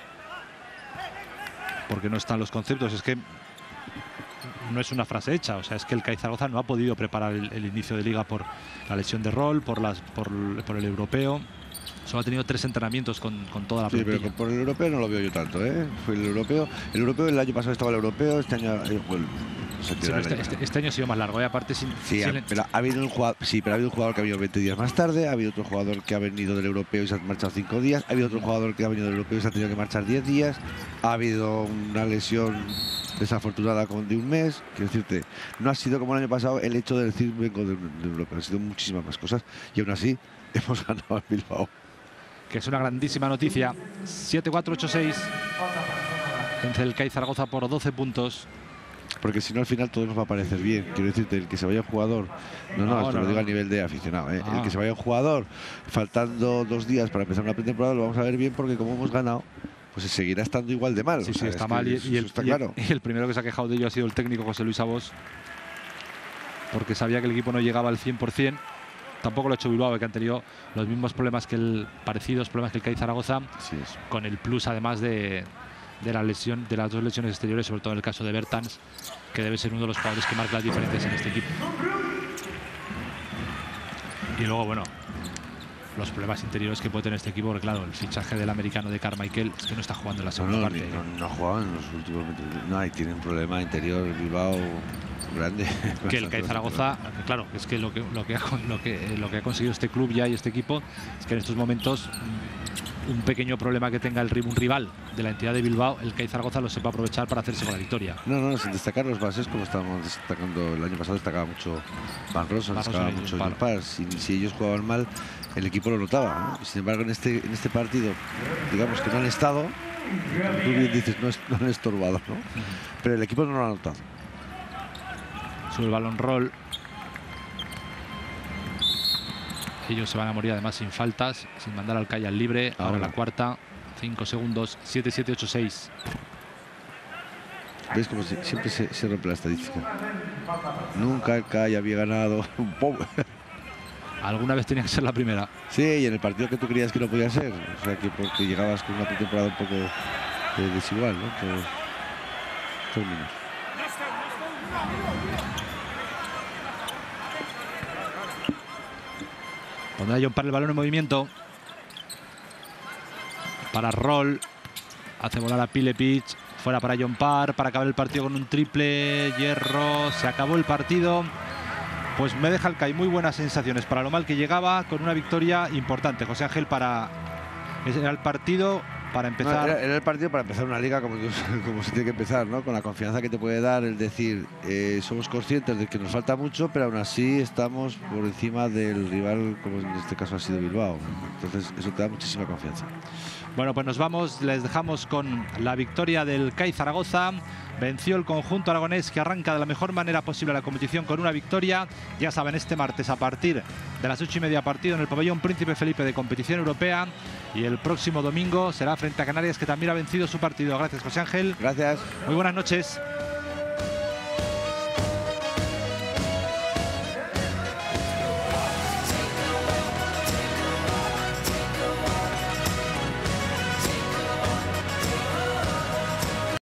porque no están los conceptos. Es que no es una frase hecha, o sea, es que el CAI Zaragoza no ha podido preparar el inicio de liga por la lesión de Roll, por el europeo. Solo ha tenido 3 entrenamientos con toda la plantilla. Sí, pero por el europeo no lo veo yo tanto, ¿eh? Fue el europeo el año pasado estaba el europeo, este año este año ha sido más largo, ¿eh? Aparte pero ha habido un jugador que ha venido 20 días más tarde, ha habido otro jugador que ha venido del europeo y se ha marchado 5 días, ha habido otro jugador que ha venido del europeo y se ha tenido que marchar 10 días, ha habido una lesión desafortunada de un mes. Quiero decirte, no ha sido como el año pasado el hecho de decir vengo de Europa, han sido muchísimas más cosas y aún así hemos ganado al Bilbao. Que es una grandísima noticia. 7-4-8-6. Vence el CAI Zaragoza por 12 puntos. Porque si no, al final todo nos va a parecer bien. Quiero decirte, el que se vaya un jugador... No, esto lo digo a nivel de aficionado, ¿eh? El que se vaya un jugador faltando 2 días para empezar una pretemporada lo vamos a ver bien, porque como hemos ganado, pues seguirá estando igual de mal. Sí, o sea, está mal. Claro. Y el primero que se ha quejado de ello ha sido el técnico José Luis Abos, porque sabía que el equipo no llegaba al 100%. Tampoco lo ha hecho Bilbao, que han tenido los mismos problemas parecidos problemas que el CAI Zaragoza, con el plus además de la lesión, de las 2 lesiones exteriores, sobre todo en el caso de Bertans, que debe ser uno de los jugadores que marca las diferencias en este equipo. Y luego, bueno, los problemas interiores que puede tener este equipo, porque claro, el fichaje del americano de Carmichael es que no está jugando en la segunda parte. No ha jugado en los últimos 20 minutos. No, y tiene un problema interior Bilbao grande. Que el CAI Zaragoza, claro, es que lo que ha conseguido este club ya y este equipo es que en estos momentos un pequeño problema que tenga un rival de la entidad de Bilbao, el CAI Zaragoza lo sepa aprovechar para hacerse con la victoria. No, sin destacar los bases, como estábamos destacando el año pasado, destacaba mucho Van Rossum, destacaba mucho John Parr. Si ellos jugaban mal, el equipo lo notaba, ¿no? Sin embargo, en este partido, digamos que no han estado, como tú bien dices, no han estorbado, ¿no? Pero el equipo no lo ha notado. Sube el balón Roll. Ellos se van a morir además sin faltas, sin mandar al CAI al libre. Ahora la cuarta, 5 segundos, 7-7-8-6. ¿Ves cómo siempre se rompe la estadística? Nunca el CAI había ganado un poco. Alguna vez tenía que ser la primera. Sí, y en el partido que tú creías que no podía ser. O sea, que porque llegabas con una pretemporada un poco desigual, ¿no? Términos. Pondrá John Parr el balón en movimiento. Para Roll. Hace volar a Pilepic. Fuera para John Parr. Para acabar el partido con un triple. Hierro. Se acabó el partido. Pues me deja el CAI muy buenas sensaciones para lo mal que llegaba, con una victoria importante. José Ángel, era el partido para empezar. No, era el partido para empezar una liga como se tiene que empezar, ¿no? Con la confianza que te puede dar el decir, somos conscientes de que nos falta mucho, pero aún así estamos por encima del rival, como en este caso ha sido Bilbao. Entonces eso te da muchísima confianza. Bueno, pues nos vamos, les dejamos con la victoria del CAI Zaragoza. Venció el conjunto aragonés, que arranca de la mejor manera posible la competición con una victoria. Ya saben, este martes a partir de las 8:30 partido en el pabellón Príncipe Felipe de competición europea. Y el próximo domingo será frente a Canarias, que también ha vencido su partido. Gracias, José Ángel. Gracias. Muy buenas noches.